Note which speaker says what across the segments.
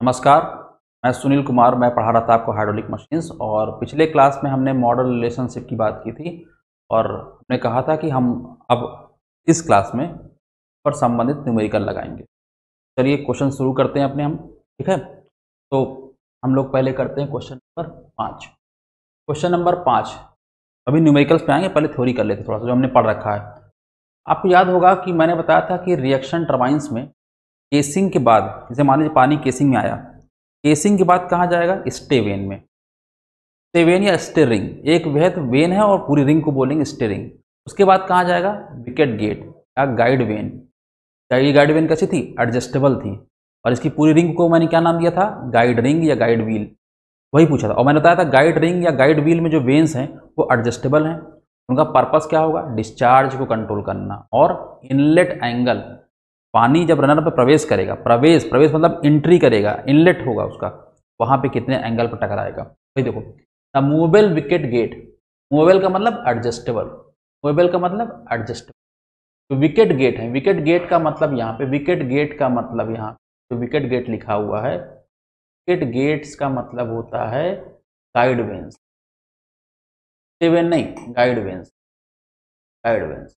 Speaker 1: नमस्कार, मैं सुनील कुमार। मैं पढ़ा रहा था आपको हाइड्रोलिक मशीन्स और पिछले क्लास में हमने मॉडल रिलेशनशिप की बात की थी और हमने कहा था कि हम अब इस क्लास में पर संबंधित न्यूमेरिकल लगाएंगे। चलिए क्वेश्चन शुरू करते हैं अपने हम। ठीक है, तो हम लोग पहले करते हैं क्वेश्चन नंबर 5। क्वेश्चन नंबर 5 अभी न्यूमेरिकल्स पे आएंगे, पहले थ्योरी कर लेते थोड़ा सा जो हमने पढ़ रखा है। आपको याद होगा कि मैंने बताया था कि रिएक्शन टरबाइंस में केसिंग के बाद, जैसे मान लीजिए पानी केसिंग में आया, केसिंग के बाद कहाँ जाएगा? स्टे वेन में। स्टे वेन या स्टे रिंग, एक वृहत वेन है और पूरी रिंग को बोलेंगे स्टे रिंग। उसके बाद कहाँ जाएगा? विकेट गेट या गाइड वेन। ये गाइड वेन कैसी थी? एडजस्टेबल थी। और इसकी पूरी रिंग को मैंने क्या नाम दिया था? गाइड रिंग या गाइड व्हील। वही पूछा था और मैंने बताया था गाइड रिंग या गाइड व्हील में जो वेन्स हैं वो एडजस्टेबल हैं। उनका पर्पस क्या होगा? डिस्चार्ज को कंट्रोल करना और इनलेट एंगल। पानी जब रनर पे प्रवेश करेगा, प्रवेश मतलब एंट्री करेगा, इनलेट होगा उसका, वहां पे कितने एंगल पर टकराएगा। भाई देखो, the movable wicket gate, movable का मतलब एडजस्टेबल, मूवेबल का मतलब एडजस्टेबल। तो विकेट गेट है, विकेट गेट का मतलब यहाँ पे, विकेट गेट का मतलब यहाँ तो विकेट गेट लिखा हुआ है, विकेट गेट्स का मतलब होता है गाइड वेन्स। वेन नहीं, guide vanes, guide vanes.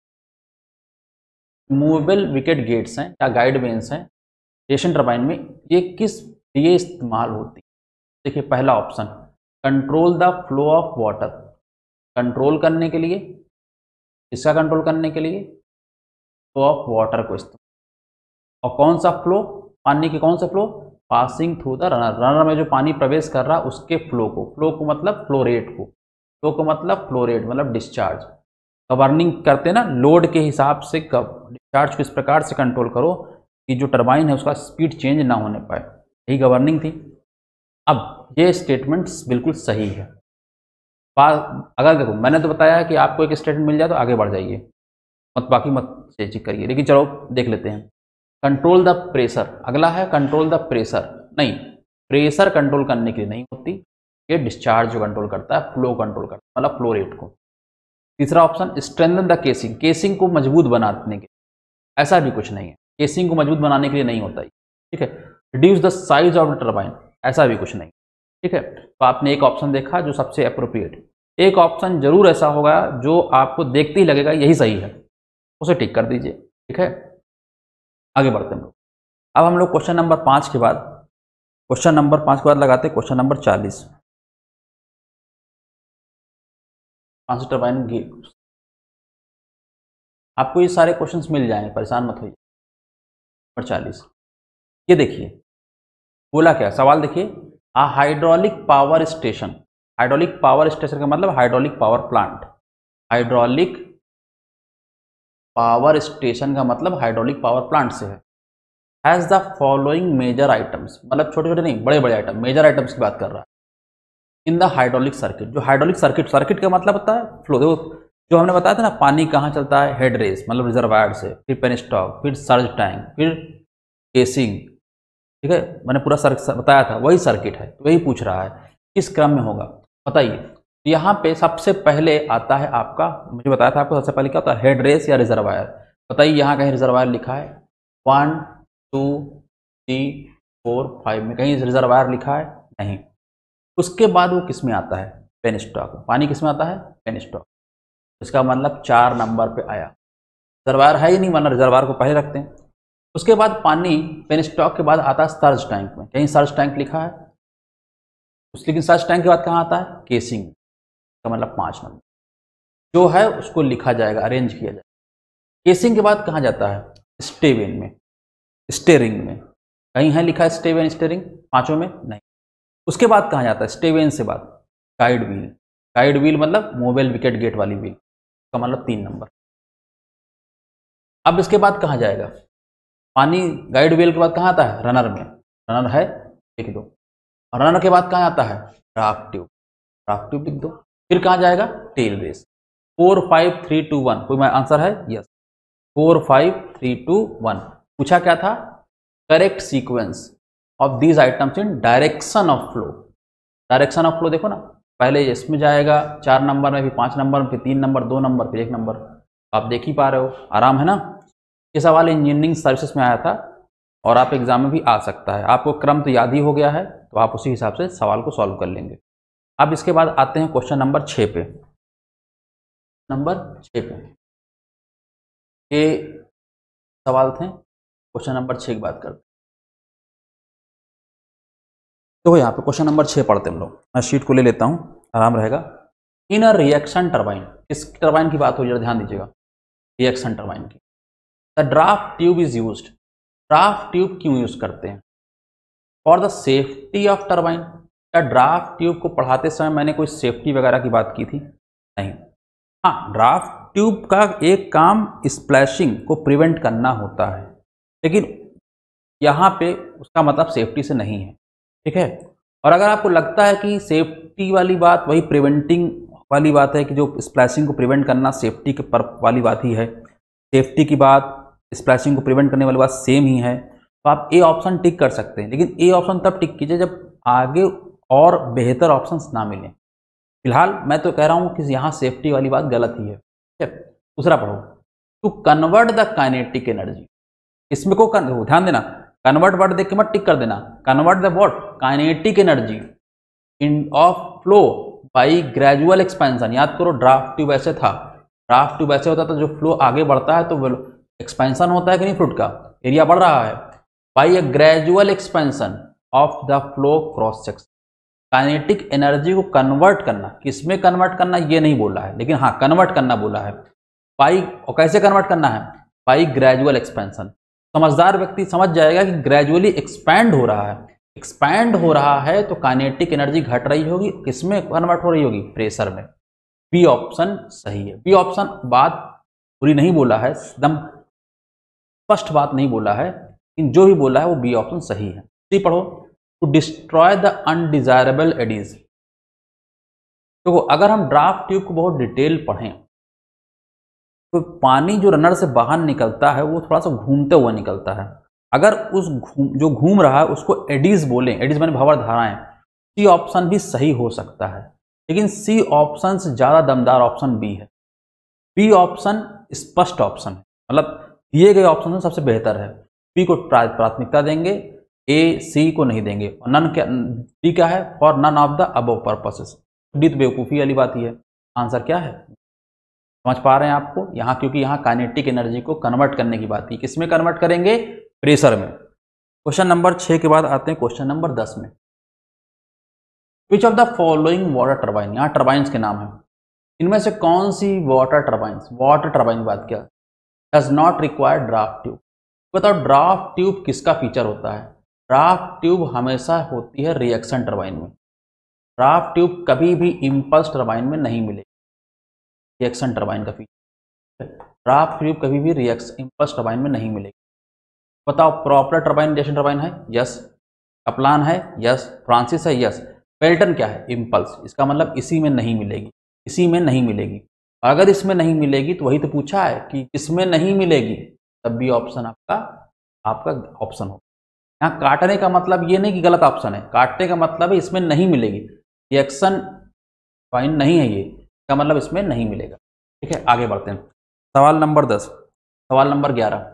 Speaker 1: Movable wicket gates हैं या गाइड वेन्स हैं रिएक्शन टरबाइन में। ये किस लिए इस्तेमाल होती है? देखिए पहला option, control the flow of water, control करने के लिए। इसका कंट्रोल करने के लिए फ्लो ऑफ वाटर को इस्तेमाल। और कौन सा फ्लो? पानी के कौन सा flow? Passing through the runner, runner में जो पानी प्रवेश कर रहा है उसके फ्लो को, फ्लो को मतलब फ्लो रेट को, फ्लो को मतलब फ्लो रेट मतलब डिस्चार्ज। गवर्निंग करते हैं ना, लोड के हिसाब से डिस्चार्ज को इस प्रकार से कंट्रोल करो कि जो टरबाइन है उसका स्पीड चेंज ना होने पाए, यही गवर्निंग थी। अब ये स्टेटमेंट्स बिल्कुल सही है। अगर देखो मैंने तो बताया है कि आपको एक स्टेटमेंट मिल जाए तो आगे बढ़ जाइए, बाकी मत चेक करिए। लेकिन चलो देख लेते हैं। कंट्रोल द प्रेशर, अगला है कंट्रोल द प्रेशर। नहीं, प्रेशर कंट्रोल करने के लिए नहीं होती, ये डिस्चार्ज जो कंट्रोल करता है, फ्लो कंट्रोल करता है, मतलब फ्लो रेट को। तीसरा option, strengthen the casing, casing को मजबूत बनाने के, ऐसा भी कुछ नहीं है, केसिंग को मजबूत बनाने के लिए नहीं होता है। ठीक है, reduce the size of the turbine, ऐसा भी कुछ नहीं। ठीक है, तो आपने एक ऑप्शन देखा जो सबसे अप्रोप्रिएट। एक ऑप्शन जरूर ऐसा होगा जो आपको देखते ही लगेगा यही सही है, उसे टिक कर दीजिए। ठीक है, आगे बढ़ते हैं हम लोग। अब हम लोग क्वेश्चन नंबर 5 के बाद, क्वेश्चन नंबर 5 के बाद लगाते हैं क्वेश्चन नंबर 40। पांच टरबाइन गेट, आपको ये सारे क्वेश्चंस मिल जाएंगे, परेशान मत होइए। नंबर 40, ये देखिए बोला क्या सवाल, देखिए a hydraulic power station. Hydraulic power station का मतलब hydraulic power plant. Hydraulic power station का मतलब हाइड्रोलिक पावर प्लांट से है। Has the following major items, मतलब छोटे छोटे नहीं, बड़े बड़े आइटम, मेजर आइटम्स की बात कर रहा है। इन द हाइड्रोलिक सर्किट, जो हाइड्रोलिक सर्किट, सर्किट का मतलब होता है फ्लो। देखो जो हमने बताया था ना, पानी कहाँ चलता है? हेड रेस मतलब रिजर्वायर से, फिर पेनस्टॉक, फिर सर्ज टैंक, फिर केसिंग। ठीक है, मैंने पूरा बताया था, वही सर्किट है। तो वही पूछ रहा है किस क्रम में होगा, बताइए। यहाँ पे सबसे पहले आता है आपका, मुझे बताया था आपको सबसे पहले क्या होता है? हेड रेस या रिजर्वायर। बताइए यहाँ कहीं रिजर्वायर लिखा है? 1 2 3 4 5 में कहीं रिजर्वायर लिखा है? नहीं। उसके बाद वो किस में आता है? पेनस्टॉक। पानी किस में आता है? पेनस्टॉक। इसका मतलब 4 नंबर पे आया। रिजर्वायर है ही नहीं, वरना रिजर्वायर को पहले रखते हैं। उसके बाद पानी पेनस्टॉक के बाद आता है सर्ज टैंक में, कहीं सर्ज टैंक लिखा है? लेकिन सर्ज टैंक के बाद कहाँ आता है? केसिंग। का मतलब 5 नंबर जो है उसको लिखा जाएगा, अरेंज किया जाएगा। केसिंग के बाद कहाँ जाता है? स्टेवेन में, स्टेरिंग में। कहीं है लिखा है स्टेवेन स्टेरिंग? पांचों में नहीं। उसके बाद कहाँ जाता है? स्टेवेन से बाद गाइड व्हील। गाइड व्हील मतलब मोबाइल विकेट गेट वाली व्हील, का मतलब 3 नंबर। अब इसके बाद कहाँ जाएगा पानी? गाइड व्हील के बाद कहाँ आता है? रनर में। रनर है, लिख दो। रनर के बाद कहाँ आता है? Draft tube. ड्राफ्ट ट्यूब लिख दो। फिर कहाँ जाएगा? Tell race. 4 5 3 2 1, कोई आंसर है? यस, 4 5 3 2 1। पूछा क्या था? Correct sequence of these items in direction of flow. Direction of flow देखो ना, पहले इसमें जाएगा 4 नंबर में, फिर 5 नंबर में, फिर 3 नंबर, 2 नंबर, फिर 1 नंबर। आप देख ही पा रहे हो, आराम है ना। ये सवाल इंजीनियरिंग सर्विसेज में आया था और आप एग्जाम में भी आ सकता है। आपको क्रम तो याद ही हो गया है, तो आप उसी हिसाब से सवाल को सॉल्व कर लेंगे। अब इसके बाद आते हैं क्वेश्चन नंबर 6 पे। नंबर 6 पे ये सवाल थे, क्वेश्चन नंबर 6 की बात करते हैं। तो यहाँ पे क्वेश्चन नंबर 6 पढ़ते हम लोग। मैं शीट को ले लेता हूँ, आराम रहेगा। इन अ रिएक्शन टरबाइन, किस टरबाइन की बात हो रही है, ध्यान दीजिएगा, रिएक्शन टरबाइन की। The draft tube is used, draft tube क्यों यूज करते हैं? For the safety of turbine. क्या ड्राफ्ट ट्यूब को पढ़ाते समय मैंने कोई सेफ्टी वगैरह की बात की थी? नहीं। हाँ, ड्राफ्ट ट्यूब का एक काम स्प्लैशिंग को प्रिवेंट करना होता है, लेकिन यहाँ पे उसका मतलब सेफ्टी से नहीं है, ठीक है। और अगर आपको लगता है कि सेफ्टी वाली बात वही प्रिवेंटिंग वाली बात है, कि जो स्प्लैशिंग को प्रिवेंट करना सेफ्टी के पर वाली बात ही है, सेफ्टी की बात स्प्लैशिंग को प्रिवेंट करने वाली बात सेम ही है, तो आप ए ऑप्शन टिक कर सकते हैं। लेकिन ए ऑप्शन तब टिक कीजिए जब आगे और बेहतर ऑप्शंस ना मिलें। फिलहाल मैं तो कह रहा हूँ कि यहाँ सेफ्टी वाली बात गलत ही है, ठीक है। दूसरा पढ़ो, to convert the kinetic energy. इसमें को ध्यान देना, कन्वर्ट वर्ड देख के मत टिक कर देना। Convert the what, kinetic energy in of flow by gradual expansion. याद करो, ड्राफ्ट ट्यूब ऐसे था, ड्राफ्ट ट्यूब ऐसे होता था, जो फ्लो आगे बढ़ता है तो एक्सपेंशन होता है कि नहीं, फ्लूइड का एरिया बढ़ रहा है, by a gradual expansion of the flow cross section. Kinetic energy को कन्वर्ट करना, किसमें कन्वर्ट करना ये नहीं बोला है, लेकिन हाँ कन्वर्ट करना बोला है। बाई, और कैसे कन्वर्ट करना है? By gradual expansion. समझदार व्यक्ति समझ जाएगा कि ग्रेजुअली एक्सपैंड हो रहा है, एक्सपैंड हो रहा है तो काइनेटिक एनर्जी घट रही होगी, किसमें कन्वर्ट हो रही होगी? प्रेशर में। बी ऑप्शन सही है। बी ऑप्शन बात पूरी नहीं बोला है, एकदम स्पष्ट बात नहीं बोला है, लेकिन जो भी बोला है वो बी ऑप्शन सही है। सी पढ़ो, to destroy the undesirable eddies. तो अगर हम ड्राफ्ट ट्यूब को बहुत डिटेल पढ़ें तो पानी जो रनर से बाहर निकलता है वो थोड़ा सा घूमते हुए निकलता है। अगर उस जो घूम रहा है उसको एडीज बोलें, एडीज माने भंवर धाराएं, सी ऑप्शन भी सही हो सकता है, लेकिन सी ऑप्शन से ज़्यादा दमदार ऑप्शन बी है। बी ऑप्शन स्पष्ट ऑप्शन है, मतलब दिए गए ऑप्शन में सबसे बेहतर है। बी को प्राथमिकता देंगे, ए सी को नहीं देंगे। और नन क्या, डी क्या है? For none of the above purposes. D तो बेवकूफ़ी वाली बात ही है। आंसर क्या है, समझ पा रहे हैं आपको यहाँ? क्योंकि यहाँ काइनेटिक एनर्जी को कन्वर्ट करने की बात है, किसमें कन्वर्ट करेंगे? प्रेशर में। क्वेश्चन नंबर 6 के बाद आते हैं क्वेश्चन नंबर 10 में। Which of the following water turbine, यहाँ टर्बाइंस के नाम है, इनमें से कौन सी वाटर टर्बाइंस, वाटर टर्बाइन की बात क्या, does not require draft tube. बताओ ड्राफ्ट ट्यूब किसका फीचर होता है? ड्राफ्ट ट्यूब हमेशा होती है रिएक्शन टर्बाइन में। ड्राफ्ट ट्यूब कभी भी इंपल्स टर्बाइन में नहीं मिलेगी, रिएक्शन टर्बाइन का फीचर। ड्राफ्ट ट्यूब कभी भी रिएक्शन इंपल्स टर्बाइन में नहीं मिलेगी। बताओ प्रॉपर टर्बाइन रिएक्शन टर्बाइन है? यस। कप्लान है? यस। फ्रांसिस है? यस। पेल्टन क्या है? इंपल्स। इसका मतलब इसी में नहीं मिलेगी, इसी में नहीं मिलेगी। अगर इसमें नहीं मिलेगी तो वही तो पूछा है कि इसमें नहीं मिलेगी, तब भी ऑप्शन आपका ऑप्शन हो। यहाँ काटने का मतलब ये नहीं कि गलत ऑप्शन है, काटने का मतलब है इसमें नहीं मिलेगी, रिएक्शन टर्बाइन नहीं है ये, इसका मतलब इसमें नहीं मिलेगा। ठीक है, आगे बढ़ते हैं। सवाल नंबर 10। सवाल number 11,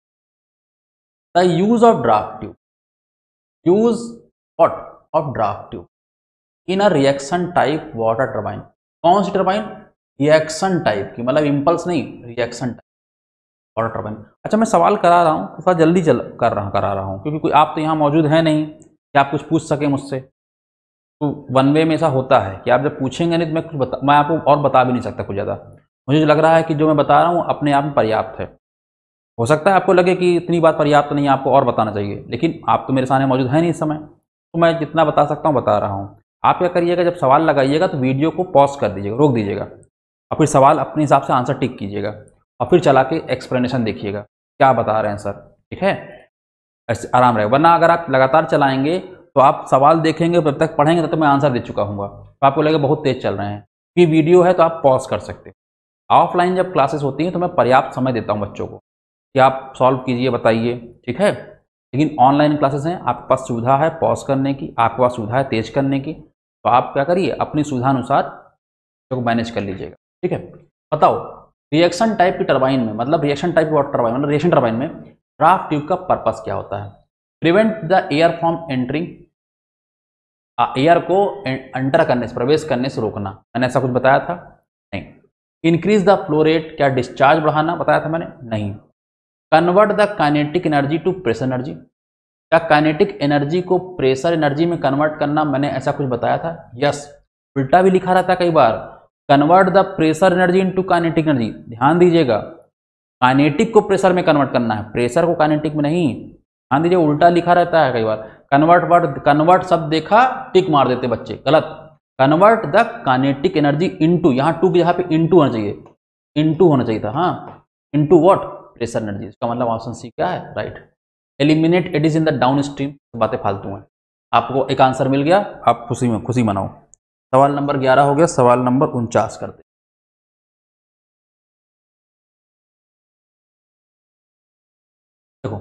Speaker 1: the use of draft tube, use what of draft tube in a reaction type water turbine. कौन सी टर्बाइन? रिएक्शन टाइप की, मतलब इंपल्स नहीं, रिएक्शन टाइप वाटर टर्बाइन। अच्छा, मैं सवाल करा रहा हूँ, थोड़ा जल्दी करा रहा हूँ क्योंकि कोई आप तो यहाँ मौजूद है नहीं कि आप कुछ पूछ सके मुझसे। तो वन वे में ऐसा होता है कि आप जब पूछेंगे नहीं तो मैं आपको और बता भी नहीं सकता कुछ ज़्यादा। मुझे लग रहा है कि जो मैं बता रहा हूँ अपने आप में पर्याप्त है। हो सकता है आपको लगे कि इतनी बात पर्याप्त नहीं है, आपको और बताना चाहिए, लेकिन आप तो मेरे सामने मौजूद है नहीं इस समय, तो मैं जितना बता सकता हूँ बता रहा हूँ। आप क्या करिएगा, जब सवाल लगाइएगा तो वीडियो को पॉज कर दीजिएगा, रोक दीजिएगा, और फिर सवाल अपने हिसाब से आंसर टिक कीजिएगा, और फिर चला के एक्सप्लेनेशन देखिएगा क्या बता रहे हैं सर। ठीक है, ऐसे आराम रहेगा। वरना अगर आप लगातार चलाएंगे तो आप सवाल देखेंगे, जब तक पढ़ेंगे तब तक मैं आंसर दे चुका हूँ, तो आपको लगेगा बहुत तेज चल रहे हैं। ये वीडियो है तो आप पॉज कर सकते हैं। ऑफलाइन जब क्लासेस होती हैं तो मैं पर्याप्त समय देता हूँ बच्चों को कि आप सॉल्व कीजिए, बताइए, ठीक है। लेकिन ऑनलाइन क्लासेस हैं, आपके पास सुविधा है पॉज करने की, आपके पास सुविधा है तेज करने की, तो आप क्या करिए अपनी सुविधा अनुसार को मैनेज कर लीजिएगा। ठीक है, बताओ रिएक्शन टाइप की टरबाइन में, मतलब रिएक्शन टाइप वाटर टरबाइन मतलब रिएक्शन टरबाइन में ड्राफ्ट ट्यूब का पर्पस क्या होता है? Prevent the air from entering, air को एंटर करने से, प्रवेश करने से रोकना। मैंने ऐसा कुछ बताया था? नहीं। इंक्रीज द फ्लो रेट, क्या डिस्चार्ज बढ़ाना बताया था मैंने? नहीं। Convert the kinetic energy to pressure energy, क्या काइनेटिक एनर्जी को प्रेशर एनर्जी में कन्वर्ट करना मैंने ऐसा कुछ बताया था? यस। उल्टा भी लिखा रहता कई बार, convert the pressure energy into kinetic energy. ध्यान दीजिएगा, काइनेटिक को प्रेशर में कन्वर्ट करना है, प्रेशर को काइनेटिक में नहीं। ध्यान दीजिए, उल्टा लिखा रहता है कई बार। कन्वर्ट वर्ड, कन्वर्ट शब्द देखा टिक मार देते बच्चे, गलत। Convert the kinetic energy into, यहाँ टू की जगह पे इनटू होना चाहिए, इनटू होना चाहिए था। हाँ, इनटू व्हाट? Pressure energy. इसका मतलब ऑप्शन सी क्या है? Right. Eliminate it is in the down stream, बातें फालतू हैं। आपको एक आंसर मिल गया, आप खुशी मनाओ। सवाल नंबर 11 हो गया, सवाल नंबर 49 करते। देखो,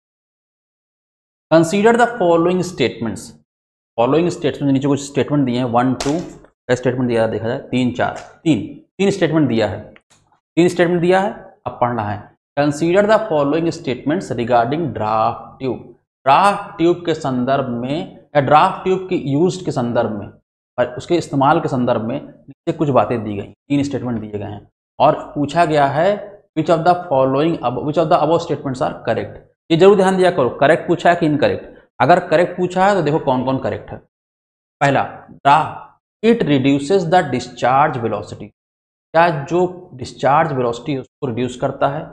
Speaker 1: consider the following statements. Following statement, नीचे कुछ स्टेटमेंट दिए हैं, 1 2 का स्टेटमेंट दिया है, देखा जाए 3 4, तीन स्टेटमेंट दिया है, 3 स्टेटमेंट दिया है, अब पढ़ना है। Consider the following statements regarding draft tube. Draft tube के संदर्भ में या ड्राफ्ट ट्यूब की यूज के संदर्भ में और उसके इस्तेमाल के संदर्भ में नीचे कुछ बातें दी गई, 3 स्टेटमेंट दिए गए हैं और पूछा गया है which of the following, which of the above statements are correct. ये जरूर ध्यान दिया करो, करेक्ट पूछा है कि इनकरेक्ट। अगर करेक्ट पूछा है तो देखो कौन कौन करेक्ट है। पहला, draft it reduces the discharge velocity, क्या जो डिस्चार्ज वेलोसिटी है उसको रिड्यूस करता है।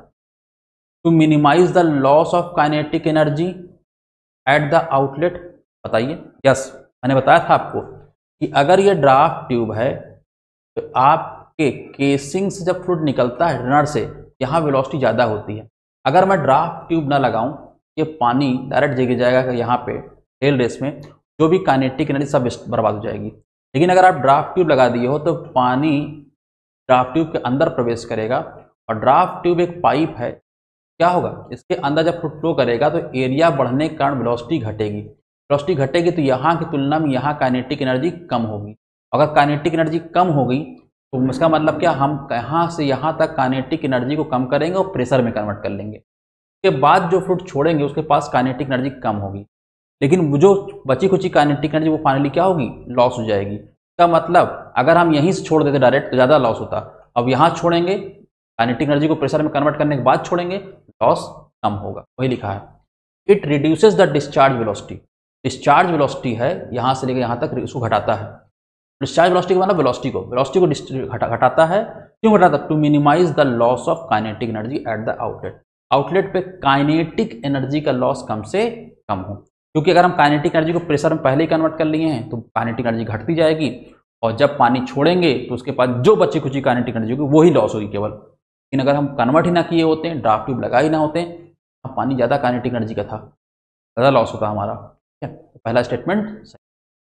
Speaker 1: To minimize the loss of kinetic energy at the outlet, बताइए। यस, मैंने बताया था आपको कि अगर ये ड्राफ्ट ट्यूब है तो आपके केसिंग से जब फ्लूइड निकलता है रनर से, यहाँ वेलोसिटी ज़्यादा होती है। अगर मैं ड्राफ्ट ट्यूब ना लगाऊं, ये पानी डायरेक्ट जगह जाएगा कि यहाँ पे टेल रेस में जो भी काइनेटिक एनर्जी सब बर्बाद हो जाएगी। लेकिन अगर आप ड्राफ्ट ट्यूब लगा दिए हो तो पानी ड्राफ्ट ट्यूब के अंदर प्रवेश करेगा और ड्राफ्ट ट्यूब एक पाइप है, क्या होगा इसके अंदर जब फ्लो करेगा तो एरिया बढ़ने के कारण वेलोसिटी घटेगी। वेलोसिटी घटेगी तो यहाँ की तुलना में यहाँ काइनेटिक एनर्जी कम होगी। अगर काइनेटिक एनर्जी कम होगी तो इसका मतलब क्या, हम यहाँ से यहाँ तक काइनेटिक एनर्जी को कम करेंगे और प्रेशर में कन्वर्ट कर लेंगे। उसके बाद जो फ्लूइड छोड़ेंगे उसके पास काइनेटिक एनर्जी कम होगी, लेकिन जो बची खुची काइनेटिक एनर्जी वो फाइनली क्या होगी, लॉस हो जाएगी। इसका मतलब अगर हम यहीं से छोड़ देते डायरेक्ट तो ज़्यादा लॉस होता, अब यहाँ छोड़ेंगे काइनेटिक एनर्जी को प्रेशर में कन्वर्ट करने के बाद छोड़ेंगे, लॉस कम होगा। वही लिखा है, it reduces the discharge velocity. Discharge velocity है यहाँ से लेकर यहाँ तक, इसको घटाता है। डिस्चार्ज वेलोसिटी का मतलब वेलोसिटी को घटाता है। क्यों घटाता? To minimize the loss of kinetic energy at the outlet. Outlet पे काइनेटिक एनर्जी का लॉस कम से कम हो, क्योंकि अगर हम काइनेटिक एनर्जी को प्रेशर में पहले ही कन्वर्ट कर लिए हैं तो काइनेटिक एनर्जी घटती जाएगी और जब पानी छोड़ेंगे तो उसके पास जो बची कुची काइनेटिक एनर्जी होगी वही लॉस होगी केवल। लेकिन अगर हम कन्वर्ट ही ना किए होते हैं, ड्राफ्ट ट्यूब लगा ही ना होते, पानी ज़्यादा काइनेटिक एनर्जी का था, ज़्यादा लॉस होता हमारा। ठीक है, तो पहला स्टेटमेंट सही।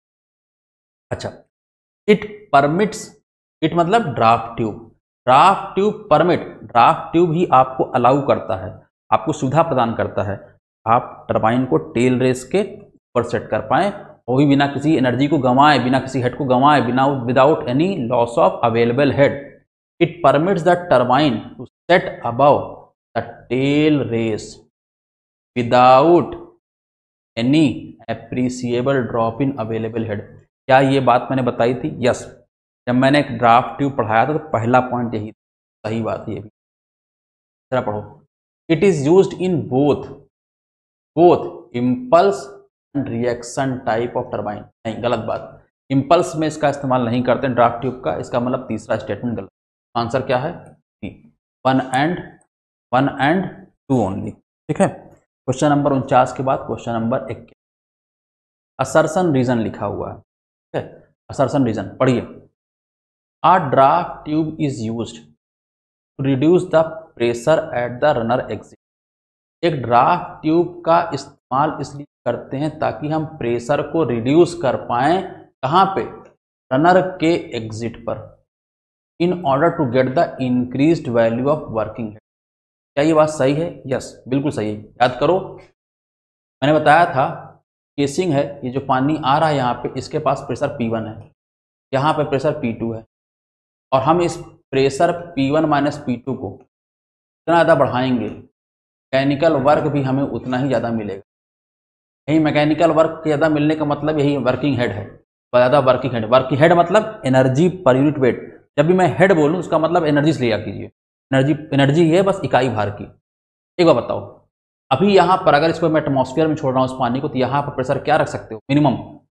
Speaker 1: अच्छा, इट परमिट्स, इट मतलब draft tube, draft tube permit, draft tube ही आपको अलाउ करता है, आपको सुविधा प्रदान करता है आप टरबाइन को टेल रेस के ऊपर सेट कर पाएँ, वो भी बिना किसी एनर्जी को गंवाए, बिना किसी हेड को गंवाए, बिना without any loss of available head. It permits the turbine to set above the tail race without any appreciable drop in available head। क्या ये बात मैंने बताई थी? यस, जब मैंने एक ड्राफ्ट ट्यूब पढ़ाया था तो पहला पॉइंट यही, सही बात ये भी। जरा पढ़ो, it is used in both impulse and reaction type of turbine. नहीं, गलत बात, इम्पल्स में इसका इस्तेमाल नहीं करते ड्राफ्ट ट्यूब का, इसका मतलब तीसरा स्टेटमेंट गलत। आंसर क्या है? 1 and 2 ओनली। ठीक है, क्वेश्चन नंबर 49 के बाद क्वेश्चन नंबर 21, असर्शन रीजन लिखा हुआ है। ठीक है, असर्शन रीजन पढ़िए। A draft tube is used to reduce the pressure at the runner exit. एक ड्राफ्ट ट्यूब का इस्तेमाल इसलिए करते हैं ताकि हम प्रेशर को रिड्यूस कर पाएं, कहाँ पे? रनर के एग्जिट पर, in order to get the increased value of working head. क्या ये बात सही है? यस, बिल्कुल सही है। याद करो, मैंने बताया था केसिंग है, ये जो पानी आ रहा है यहाँ पे, इसके पास प्रेशर P1 है, यहाँ पे प्रेशर P2 है, और हम इस प्रेशर P1 माइनस P2 को इतना ज़्यादा बढ़ाएंगे, मैकेनिकल वर्क भी हमें उतना ही ज़्यादा मिलेगा। यही मैकेनिकल वर्क ज़्यादा मिलने का मतलब यही वर्किंग हेड है, ज़्यादा वर्किंग हेड मतलब एनर्जी पर यूनिट वेट। जब भी मैं हेड बोलूँ उसका मतलब एनर्जी से लिया कीजिए, एनर्जी है बस इकाई भार की। एक बार बताओ, अभी यहाँ पर अगर इसको मैं एटमॉस्फेयर में छोड़ रहा हूँ उस पानी को, तो यहाँ पर प्रेशर क्या रख सकते हो मिनिमम।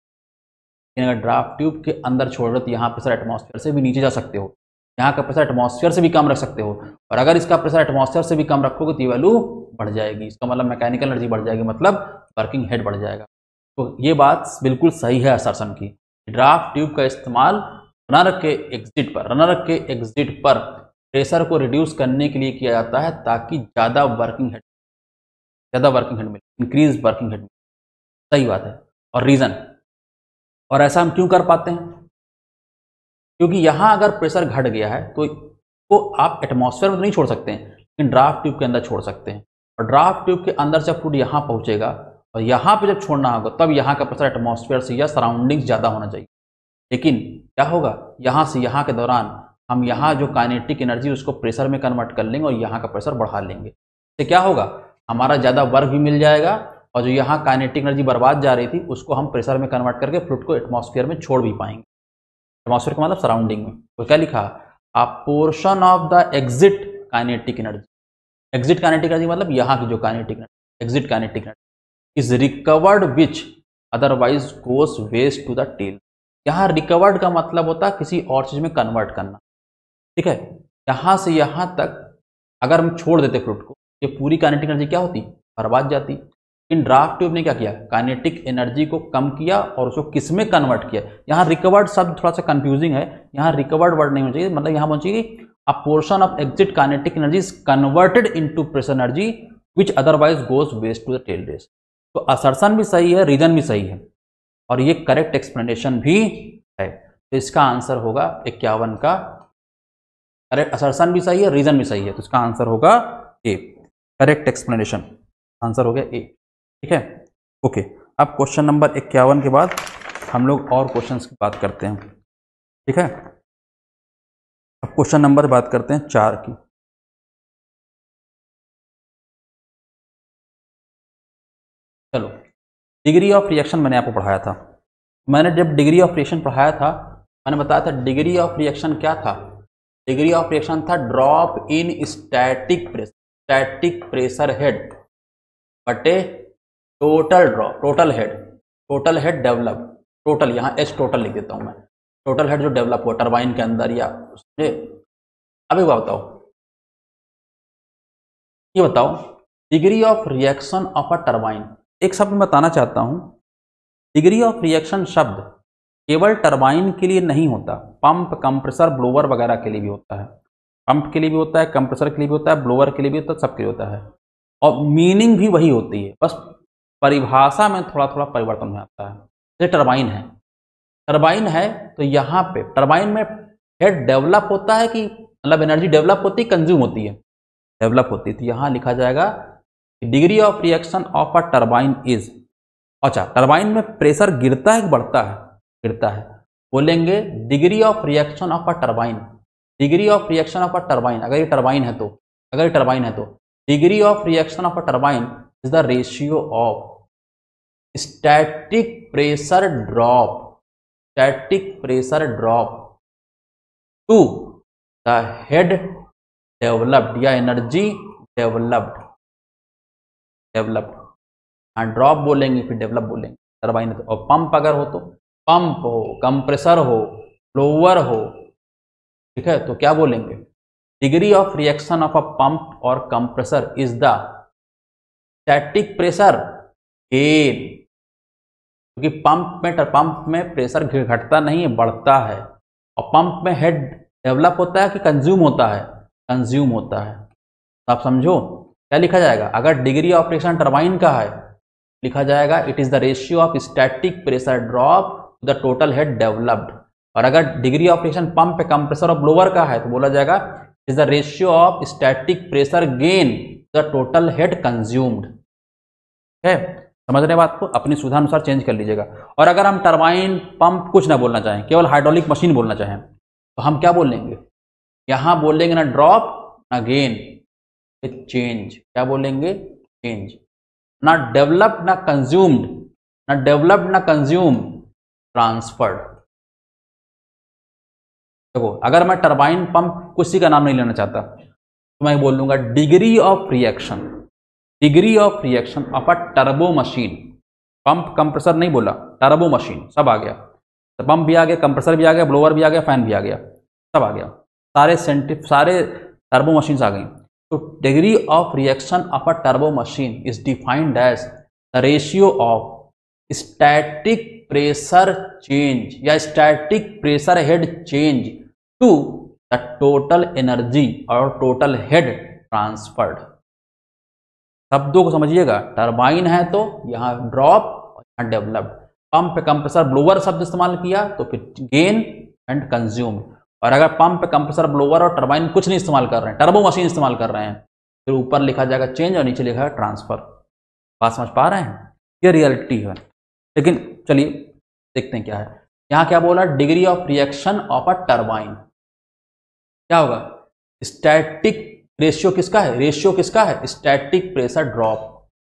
Speaker 1: अगर ड्राफ्ट ट्यूब के अंदर छोड़ रहे हो तो यहाँ प्रेशर एटमॉस्फेयर से भी नीचे जा सकते हो, यहाँ का प्रेशर एटमॉस्फेयर से भी कम रख सकते हो। और अगर इसका प्रेशर एटमॉस्फेयर से भी कम रखोगे तो ये वैल्यू बढ़ जाएगी, इसका मतलब मैकेनिकल एनर्जी बढ़ जाएगी, मतलब वर्किंग हेड बढ़ जाएगा। तो ये बात बिल्कुल सही है असर्शन की। ड्राफ्ट ट्यूब का इस्तेमाल रनर के एग्जिट पर प्रेशर को रिड्यूस करने के लिए किया जाता है, ताकि ज़्यादा वर्किंग हेड मिले, इंक्रीज वर्किंग हेड मिले। सही बात है। और रीज़न, और ऐसा हम क्यों कर पाते हैं, क्योंकि यहाँ अगर प्रेशर घट गया है तो आप एटमॉस्फेयर में तो नहीं छोड़ सकते हैं, लेकिन ड्राफ्ट ट्यूब के अंदर छोड़ सकते हैं। और ड्राफ्ट ट्यूब के अंदर से फ्लूइड यहाँ पहुँचेगा और यहाँ पे जब छोड़ना होगा तब यहाँ का प्रेशर एटमॉस्फेयर से या सराउंडिंग्स ज़्यादा होना चाहिए। लेकिन क्या होगा, यहाँ से यहाँ के दौरान हम यहाँ जो काइनेटिक एनर्जी उसको प्रेशर में कन्वर्ट कर लेंगे और यहाँ का प्रेशर बढ़ा लेंगे। इससे क्या होगा, हमारा ज़्यादा वर्क भी मिल जाएगा और जो यहाँ काइनेटिक एनर्जी बर्बाद जा रही थी उसको हम प्रेशर में कन्वर्ट करके फ्लूइड को एटमॉस्फेयर में छोड़ भी पाएंगे। एटमॉस्फेयर का मतलब सराउंडिंग में। तो क्या लिखा, a portion of the exit kinetic energy. Exit kinetic energy मतलब यहाँ की जो kinetic energy, exit kinetic energy is recovered which otherwise goes waste to the tail. यहाँ रिकवर्ड का मतलब होता है किसी और चीज में कन्वर्ट करना, ठीक है। यहाँ से यहाँ तक अगर हम छोड़ देते फ्लूइड को, ये पूरी काइनेटिक एनर्जी क्या होती, बर्बाद जाती। इन ड्राफ्ट ट्यूब ने क्या किया, काइनेटिक एनर्जी को कम किया और उसको किस में कन्वर्ट किया। यहाँ रिकवर्ड शब्द थोड़ा सा कंफ्यूजिंग है, यहाँ रिकवर्ड वर्ड नहीं होना चाहिए, मतलब यहाँ होना चाहिए a portion of exit kinetic energy is converted into pressure energy which otherwise goes waste to the tail race. तो असर्शन भी सही है, रीजन भी सही है और ये करेक्ट एक्सप्लेनेशन भी है। तो इसका आंसर होगा 51 का। करेक्ट, असर्शन भी सही है, रीजन भी सही है, तो इसका आंसर होगा ए, करेक्ट एक्सप्लेनेशन। आंसर हो गया ए, ठीक है। ओके, अब क्वेश्चन नंबर 51 के बाद हम लोग और क्वेश्चंस की बात करते हैं, ठीक है। अब क्वेश्चन नंबर बात करते हैं 4 की। चलो, डिग्री ऑफ रिएक्शन मैंने आपको पढ़ाया था। मैंने जब डिग्री ऑफ रिएक्शन पढ़ाया था मैंने बताया था डिग्री ऑफ रिएक्शन क्या था। डिग्री ऑफ रिएक्शन था drop in static pressure head बटे total drop, total head develop, total यहाँ एच टोटल लिख देता हूँ मैं, टोटल हेड जो डेवलप हुआ टरबाइन के अंदर या उसमें। अब एक बात बताओ, ये बताओ degree of reaction of a turbine. एक शब्द मैं बताना चाहता हूँ, डिग्री ऑफ रिएक्शन शब्द केवल टरबाइन के लिए नहीं होता, पंप, कंप्रेसर, ब्लोअर वगैरह के लिए भी होता है। पंप के लिए भी होता है, कंप्रेसर के लिए भी होता है, ब्लोअर के लिए भी होता है, सबके लिए होता है। और मीनिंग भी वही होती है, बस परिभाषा में थोड़ा थोड़ा परिवर्तन हो जाता है। जैसे टरबाइन है तो यहाँ पे टरबाइन में हेड डेवलप होता है कि मतलब एनर्जी डेवलप होती है, कंज्यूम होती है, डेवलप होती है। तो यहाँ लिखा जाएगा degree of reaction of a turbine is, अच्छा टरबाइन में प्रेशर गिरता है कि बढ़ता है, गिरता है, बोलेंगे degree of reaction of a turbine, degree of reaction of a turbine अगर ये टरबाइन है तो degree of reaction of a turbine is the ratio of static pressure drop to the head developed या एनर्जी डेवलप्ड, ड्रॉप बोलेंगे फिर develop बोलेंगे turbine है तो। और पंप अगर हो तो पंप हो, कंप्रेसर हो, ब्लोअर हो, ठीक है, तो क्या बोलेंगे degree of reaction of a pump और compressor is the static pressure gain, क्योंकि पंप में प्रेशर घटता नहीं है, बढ़ता है। और पंप में हेड डेवलप होता है कि कंज्यूम होता है, कंज्यूम होता है। तो आप समझो क्या लिखा जाएगा, अगर डिग्री ऑफ रिएक्शन टरबाइन का है लिखा जाएगा it is the ratio of static pressure drop the total head developed. और अगर degree of reaction pump, compressor और ब्लोअर का है तो बोला जाएगा it is the ratio of static pressure gain the total head consumed, है। समझ रहे बात को, अपनी सुविधा अनुसार चेंज कर लीजिएगा। और अगर हम टरबाइन, पंप कुछ ना बोलना चाहें, केवल हाइड्रोलिक मशीन बोलना चाहें तो हम क्या बोलेंगे, यहां बोलेंगे ना ड्रॉप ना गेन, चेंज, क्या बोलेंगे, चेंज। ना डेवलप्ड ना कंज्यूम्ड, ना डेवलप्ड ना कंज्यूम, ट्रांसफर्ड। देखो अगर मैं टरबाइन पंप किसी का नाम नहीं लेना चाहता तो मैं बोल दूंगा degree of reaction, degree of reaction of a turbo machine. Pump compressor नहीं बोला, टर्बो मशीन सब आ गया, तो पंप भी आ गया, कंप्रेसर भी आ गया, ब्लोअर भी आ गया, फैन भी आ गया, सब आ गया, सारे टर्बो मशीन आ गई। तो degree of reaction of a turbo machine is defined as the ratio of static pressure change या static pressure head change to the total energy और टोटल हेड ट्रांसफर्ड। शब्दों को समझिएगा, टरबाइन है तो यहाँ ड्रॉप और यहाँ डेवलप्ड, पंप कंप्रेसर ब्लोअर शब्द इस्तेमाल किया तो फिर गेन एंड कंज्यूम, और अगर पंप कंप्रेसर ब्लोअर और टरबाइन कुछ नहीं इस्तेमाल कर रहे हैं, टर्बो मशीन इस्तेमाल कर रहे हैं, फिर ऊपर लिखा जाएगा चेंज और नीचे लिखा है ट्रांसफर। बात समझ पा रहे हैं? ये रियलिटी है। लेकिन चलिए देखते हैं क्या है। यहाँ क्या बोला, degree of reaction of a turbine क्या होगा, स्टैटिक रेशियो किसका है, रेशियो किसका है, स्टैटिक प्रेशर ड्रॉप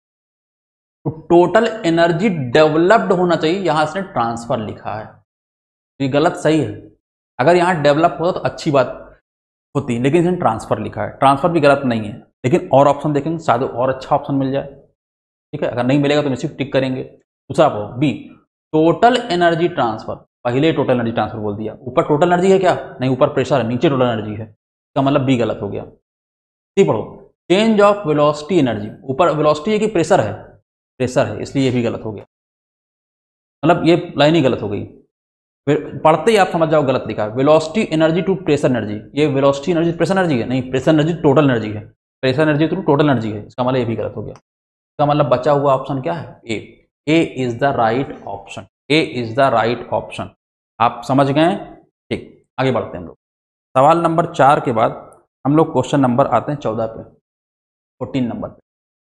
Speaker 1: तो टोटल एनर्जी डेवलप्ड होना चाहिए, यहां से ट्रांसफर लिखा है, तो ये गलत सही है। अगर यहां डेवलप होता तो अच्छी बात होती, लेकिन इसमें ट्रांसफर लिखा है, ट्रांसफर भी गलत नहीं है, लेकिन और ऑप्शन देखेंगे शायद और अच्छा ऑप्शन मिल जाए। ठीक है, अगर नहीं मिलेगा तो सिर्फ टिक करेंगे। दूसरा बी टोटल एनर्जी ट्रांसफर, पहले टोटल एनर्जी ट्रांसफर बोल दिया, ऊपर टोटल एनर्जी है क्या, नहीं ऊपर प्रेशर है, नीचे टोटल एनर्जी है, इसका मतलब बी गलत हो गया। सी पढ़ो, चेंज ऑफ वेलोसिटी एनर्जी, ऊपर वेलोसिटी है कि प्रेशर है, प्रेशर है, इसलिए ये भी गलत हो गया, मतलब ये लाइन ही गलत हो गई। फिर पढ़ते ही आप समझ जाओ गलत लिखा है, velocity energy to pressure energy, ये वेलोसिटी एनर्जी प्रेशर एनर्जी है, नहीं प्रेशर एनर्जी टोटल एनर्जी है, pressure energy to total energy है, इसका मतलब ये भी गलत हो गया। इसका मतलब बचा हुआ ऑप्शन क्या है, A is the right option, A is the right option. आप समझ गए? ठीक, आगे बढ़ते हैं हम लोग। सवाल नंबर 4 के बाद हम लोग क्वेश्चन नंबर आते हैं 14 पे, 14 नंबर पे।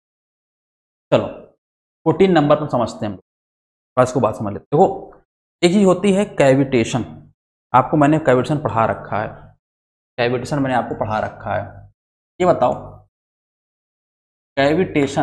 Speaker 1: चलो 14 नंबर पर समझते हैं हम लोग, इसको बात समझ लेते। देखो एक चीज होती है कैविटेशन, आपको मैंने कैविटेशन पढ़ा रखा है, कैविटेशन मैंने आपको पढ़ा रखा है। ये बताओ कैविटेशन,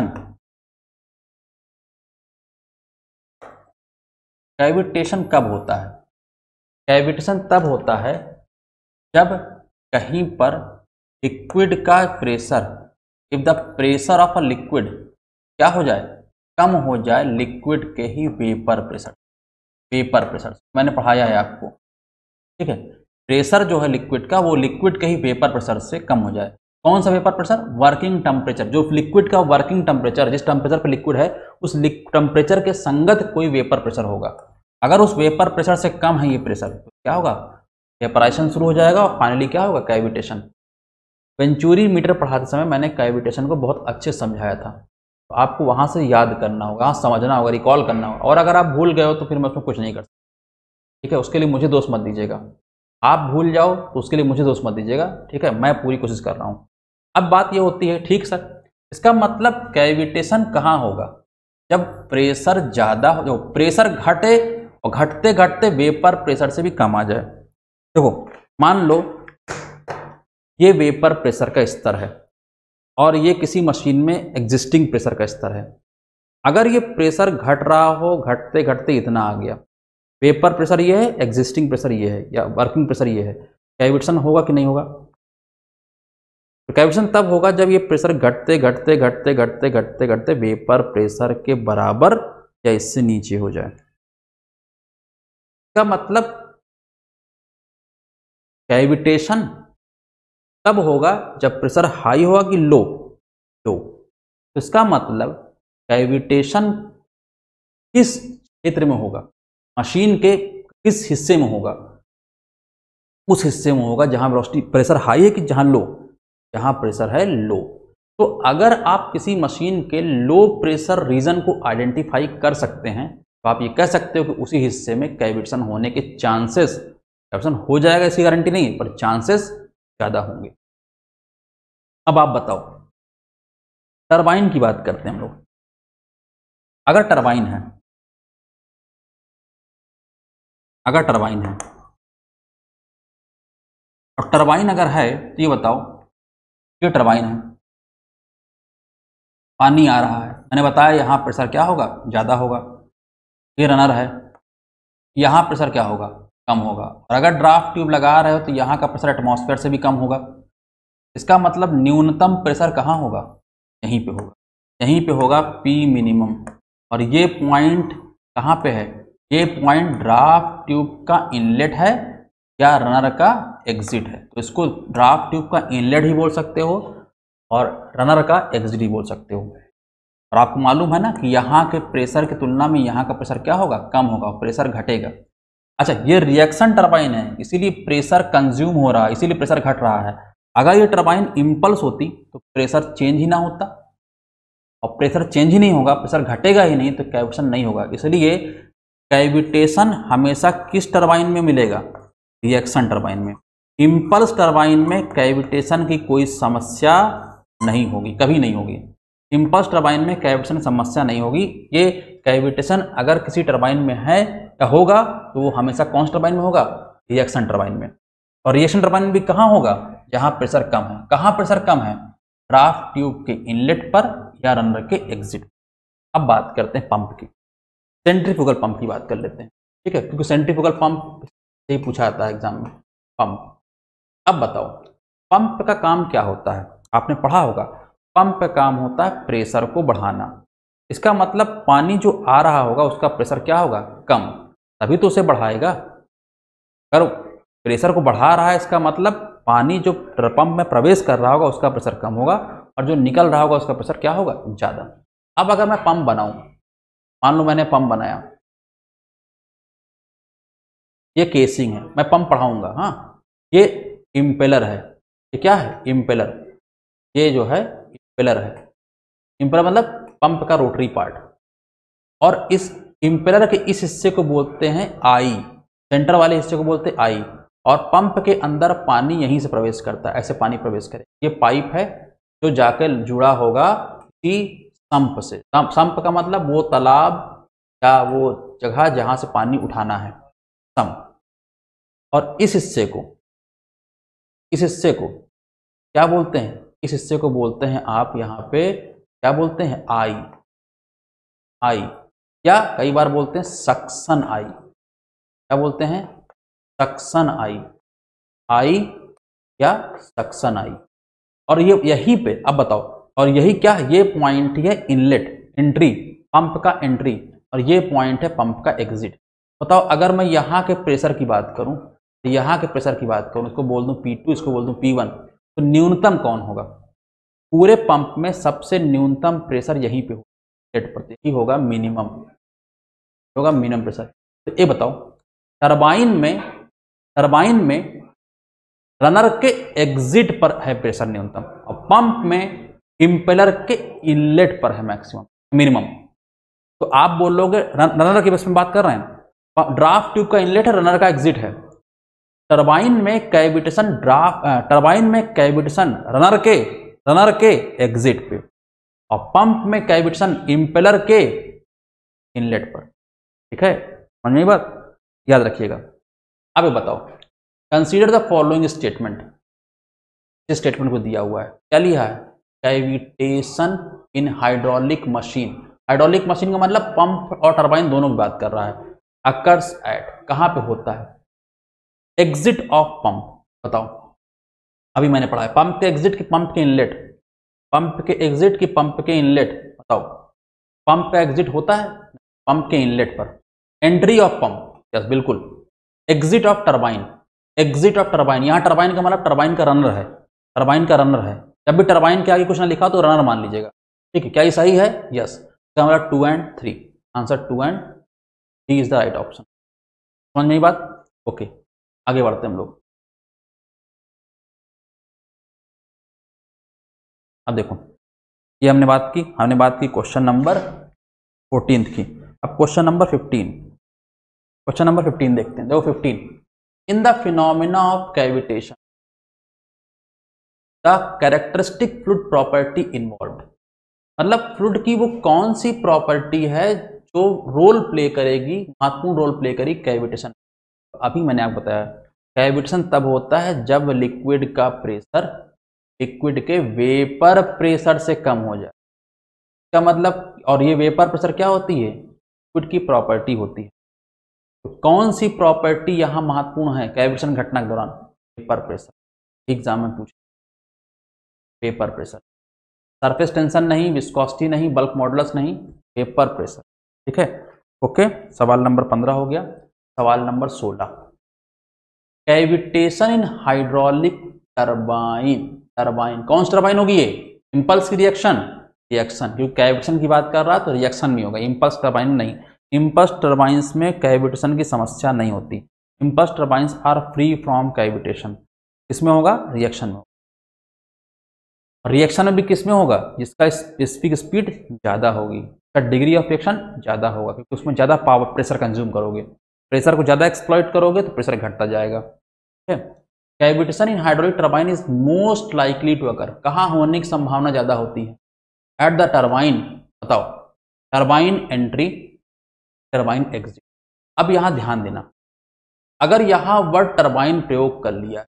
Speaker 1: कैविटेशन कब होता है? कैविटेशन तब होता है जब कहीं पर लिक्विड का pressure, if the pressure of a liquid क्या हो जाए, कम हो जाए लिक्विड के ही वेपर प्रेशर, वेपर प्रेशर मैंने पढ़ाया है आपको। ठीक है, प्रेशर जो है लिक्विड का वो लिक्विड के ही वेपर प्रेशर से कम हो जाए। कौन सा वेपर प्रेशर, वर्किंग टेम्परेचर, जो लिक्विड का वर्किंग टेम्परेचर, जिस टेम्परेचर पर लिक्विड है उस टेम्परेचर के संगत कोई वेपर प्रेशर होगा। अगर उस वेपर प्रेशर से कम है ये प्रेशर तो क्या होगा, वेपराइजेशन शुरू हो जाएगा और फाइनली क्या होगा, कैविटेशन। वेंचुरी मीटर पढ़ाते समय मैंने कैविटेशन को बहुत अच्छे समझाया था, तो आपको वहां से याद करना होगा, समझना होगा, रिकॉल करना होगा, और अगर आप भूल गए हो तो फिर मैं उसमें कुछ नहीं कर सकता। ठीक है, उसके लिए मुझे दोष मत दीजिएगा, आप भूल जाओ तो उसके लिए मुझे दोष मत दीजिएगा। ठीक है, मैं पूरी कोशिश कर रहा हूँ। अब बात ये होती है, ठीक सर इसका मतलब कैविटेशन कहाँ होगा, जब प्रेशर ज़्यादा हो, जो प्रेशर घटे और घटते घटते वेपर प्रेशर से भी कम आ जाए। देखो मान लो ये वेपर प्रेशर का स्तर है और ये किसी मशीन में एग्जिस्टिंग प्रेशर का स्तर है। अगर ये प्रेशर घट रहा हो, घटते घटते इतना आ गया, वेपर प्रेशर ये है, एग्जिस्टिंग प्रेशर ये है, या वर्किंग प्रेशर ये है, कैविटेशन होगा कि नहीं होगा? तो कैविटेशन तब होगा जब ये प्रेशर घटते घटते घटते घटते घटते घटते वेपर प्रेशर के बराबर या इससे नीचे हो जाए। इसका मतलब कैविटेशन तब होगा जब प्रेशर हाई होगा कि लो, लो। तो इसका मतलब कैविटेशन किस क्षेत्र में होगा, मशीन के किस हिस्से में होगा, उस हिस्से में होगा जहां वेलोसिटी प्रेशर हाई है कि जहां लो, जहां प्रेशर है लो। तो अगर आप किसी मशीन के लो प्रेशर रीजन को आइडेंटिफाई कर सकते हैं तो आप ये कह सकते हो कि उसी हिस्से में कैविटेशन होने के चांसेस, कैविटेशन हो जाएगा इसकी गारंटी नहीं है पर चांसेस ज़्यादा होंगे। अब आप बताओ, टरबाइन की बात करते हैं हम लोग। अगर टरबाइन है, अगर टरबाइन है और टरबाइन अगर है तो ये बताओ, ये टरबाइन है, पानी आ रहा है, मैंने बताया यहाँ प्रेशर क्या होगा, ज़्यादा होगा, ये रनर है, यहाँ प्रेशर क्या होगा, कम होगा। और अगर ड्राफ्ट ट्यूब लगा रहे हो तो यहाँ का प्रेशर एटमॉस्फेयर से भी कम होगा। इसका मतलब न्यूनतम प्रेशर कहाँ होगा, यहीं पे होगा, यहीं पे होगा P मिनिमम। और ये पॉइंट कहाँ पे है, ये पॉइंट ड्राफ्ट ट्यूब का इनलेट है या रनर का एग्जिट है। तो इसको ड्राफ्ट ट्यूब का इनलेट ही बोल सकते हो और रनर का एग्जिट ही बोल सकते हो। और आपको मालूम है ना कि यहाँ के प्रेशर की तुलना में यहाँ का प्रेशर क्या होगा, कम होगा, प्रेशर घटेगा। अच्छा, ये रिएक्शन टरबाइन है, इसीलिए प्रेशर कंज्यूम हो रहा है, इसीलिए प्रेशर घट रहा है। अगर ये टरबाइन इम्पल्स होती तो प्रेशर चेंज ही ना होता, और प्रेशर चेंज ही नहीं होगा, प्रेशर घटेगा ही नहीं, तो कैविटेशन नहीं होगा। इसलिए कैविटेशन हमेशा किस टरबाइन में मिलेगा, रिएक्शन टरबाइन में। इम्पल्स टरबाइन में कैविटेशन की कोई समस्या नहीं होगी, कभी नहीं होगी। इम्पल्स टरबाइन में कैविटेशन समस्या नहीं होगी। ये कैविटेशन अगर किसी टरबाइन में है या होगा तो वो हमेशा कौन सी टरबाइन में होगा, रिएक्शन टरबाइन में। और रिएक्शन टरबाइन भी कहाँ होगा, जहाँ प्रेशर कम है। कहाँ प्रेशर कम है, ड्राफ्ट ट्यूब के इनलेट पर या रनर के एग्जिट। अब बात करते हैं पंप की, सेंट्रीफ्यूगल पंप की बात कर लेते हैं, ठीक है, क्योंकि सेंट्रीफ्यूगल पंप से ही पूछा जाता है एग्जाम में, पंप। अब बताओ पंप का काम क्या होता है, आपने पढ़ा होगा, पंप का काम होता है प्रेशर को बढ़ाना। इसका मतलब पानी जो आ रहा होगा उसका प्रेशर क्या होगा, कम, तभी तो उसे बढ़ाएगा। अगर प्रेशर को बढ़ा रहा है इसका मतलब पानी जो पंप में प्रवेश कर रहा होगा उसका प्रेशर कम होगा, और जो निकल रहा होगा उसका प्रेशर क्या होगा, ज़्यादा। अब अगर मैं पंप बनाऊं, मान लो मैंने पंप बनाया, ये केसिंग है, मैं पंप पढ़ाऊंगा, हाँ, ये इम्पेलर है, ये क्या है, इम्पेलर, ये जो है इम्पेलर है। इम्पेलर मतलब पंप का रोटरी पार्ट, और इस इम्पेलर के इस हिस्से को बोलते हैं आई, सेंटर वाले हिस्से को बोलते हैं आई। और पंप के अंदर पानी यहीं से प्रवेश करता है, ऐसे पानी प्रवेश करे। ये पाइप है जो जाकर जुड़ा होगा किसी संप से। संप का मतलब वो तालाब या वो जगह जहां से पानी उठाना है, संप। और इस हिस्से को क्या बोलते हैं, इस हिस्से को बोलते हैं आप यहाँ पे क्या बोलते हैं, आई, या कई बार बोलते हैं सक्शन आई। क्या बोलते हैं, सक्शन आई या सक्शन आई। और ये यहीं पे, अब बताओ, और यही क्या है, ये पॉइंट है इनलेट, एंट्री, पंप का एंट्री, और ये पॉइंट है पंप का एग्जिट। बताओ अगर मैं यहाँ के प्रेशर की बात करूँ, तो यहाँ के प्रेशर की बात करूँ, इसको बोल दूँ P2, इसको बोल दूँ P1, तो न्यूनतम कौन होगा, पूरे पंप में सबसे न्यूनतम प्रेशर यहीं पे होगा, पर यही होगा मिनिमम, होगा मिनिमम प्रेशर। तो ये बताओ टरबाइन में रनर के एग्जिट पर है प्रेशर न्यूनतम, और पंप में इम्पेलर के इनलेट पर है मैक्सिमम, मिनिमम। तो आप बोलोगे रनर के बस में बात कर रहे हैं, ड्राफ्ट ट्यूब का इनलेट है, रनर का एग्जिट है। टरबाइन में कैविटेशन रनर के एग्जिट पे, और पंप में कैविटेशन इम्पेलर के इनलेट पर। ठीक है, समझ में बात, याद रखिएगा। अब ये बताओ, कंसीडर द फॉलोइंग स्टेटमेंट। इस स्टेटमेंट को दिया हुआ है, क्या लिया है, cavitation in hydraulic machine. Hydraulic machine का मतलब पंप और टरबाइन दोनों की बात कर रहा है। अकर्स एट, कहाँ पे होता है, एग्जिट ऑफ पंप। बताओ, अभी मैंने पढ़ा है पंप के एग्जिट की पंप के इनलेट, पंप के एग्जिट की पंप के इनलेट। बताओ पंप का एग्जिट होता है पंप के इनलेट पर। एंट्री ऑफ पंप, यस बिल्कुल। Exit of turbine, exit of turbine, यहाँ टरबाइन का मतलब टरबाइन का रनर है, टरबाइन का रनर है। जब भी टरबाइन के आगे कुछ ना लिखा तो रनर मान लीजिएगा। ठीक है, क्या ये सही है, यस। इसका मतलब 2 and 3, answer 2 and 3 is the right option. समझ में बात, ओके, आगे बढ़ते हैं हम लोग। अब देखो, ये हमने बात की क्वेश्चन नंबर 14 की। अब क्वेश्चन नंबर 15 देखते हैं। देखो 15, in the phenomena of cavitation the characteristic fluid property involved. मतलब फ्लूइड की वो कौन सी प्रॉपर्टी है जो रोल प्ले करेगी, महत्वपूर्ण रोल प्ले करेगी कैविटेशन। अभी मैंने आपको बताया कैविटेशन तब होता है जब लिक्विड का प्रेशर लिक्विड के वेपर प्रेशर से कम हो जाए। इसका मतलब, और ये वेपर प्रेशर क्या होती है, लिक्विड की प्रॉपर्टी होती है। तो कौन सी प्रॉपर्टी यहाँ महत्वपूर्ण है कैविटेशन घटना के दौरान, वेपर प्रेशर। एग्जाम में पूछे वेपर प्रेशर, सरफेस टेंशन नहीं, विस्कोसिटी नहीं, बल्क मॉडुलस नहीं, वेपर प्रेशर। ठीक है, ओके। सवाल नंबर 15 हो गया। सवाल number 16, cavitation in hydraulic turbine. Turbine कौन सी टरबाइन होगी ये, इंपल्स की रिएक्शन, क्योंकि कैविटेशन की बात कर रहा है तो रिएक्शन में होगा, इंपल्स टरबाइन नहीं। इंपल्स टरबाइंस में कैविटेशन की समस्या नहीं होती। Impulse turbines are free from cavitation. किसमें होगा, रिएक्शन में। रिएक्शन में भी किसमें होगा, जिसका स्पेसिफिक स्पीड ज़्यादा होगी, उसका डिग्री ऑफ रिएक्शन ज़्यादा होगा, क्योंकि उसमें ज़्यादा पावर प्रेशर कंज्यूम करोगे, प्रेशर को ज़्यादा एक्सप्लॉइट करोगे तो प्रेशर घटता जाएगा। ठीक है, cavitation in hydraulic turbine is most likely to occur. कहाँ होने की संभावना ज़्यादा होती है, एट द टरबाइन। बताओ, टरबाइन एंट्री, टरबाइन एग्जिट। अब यहाँ ध्यान देना, अगर यहाँ वर्ड टरबाइन प्रयोग कर लिया,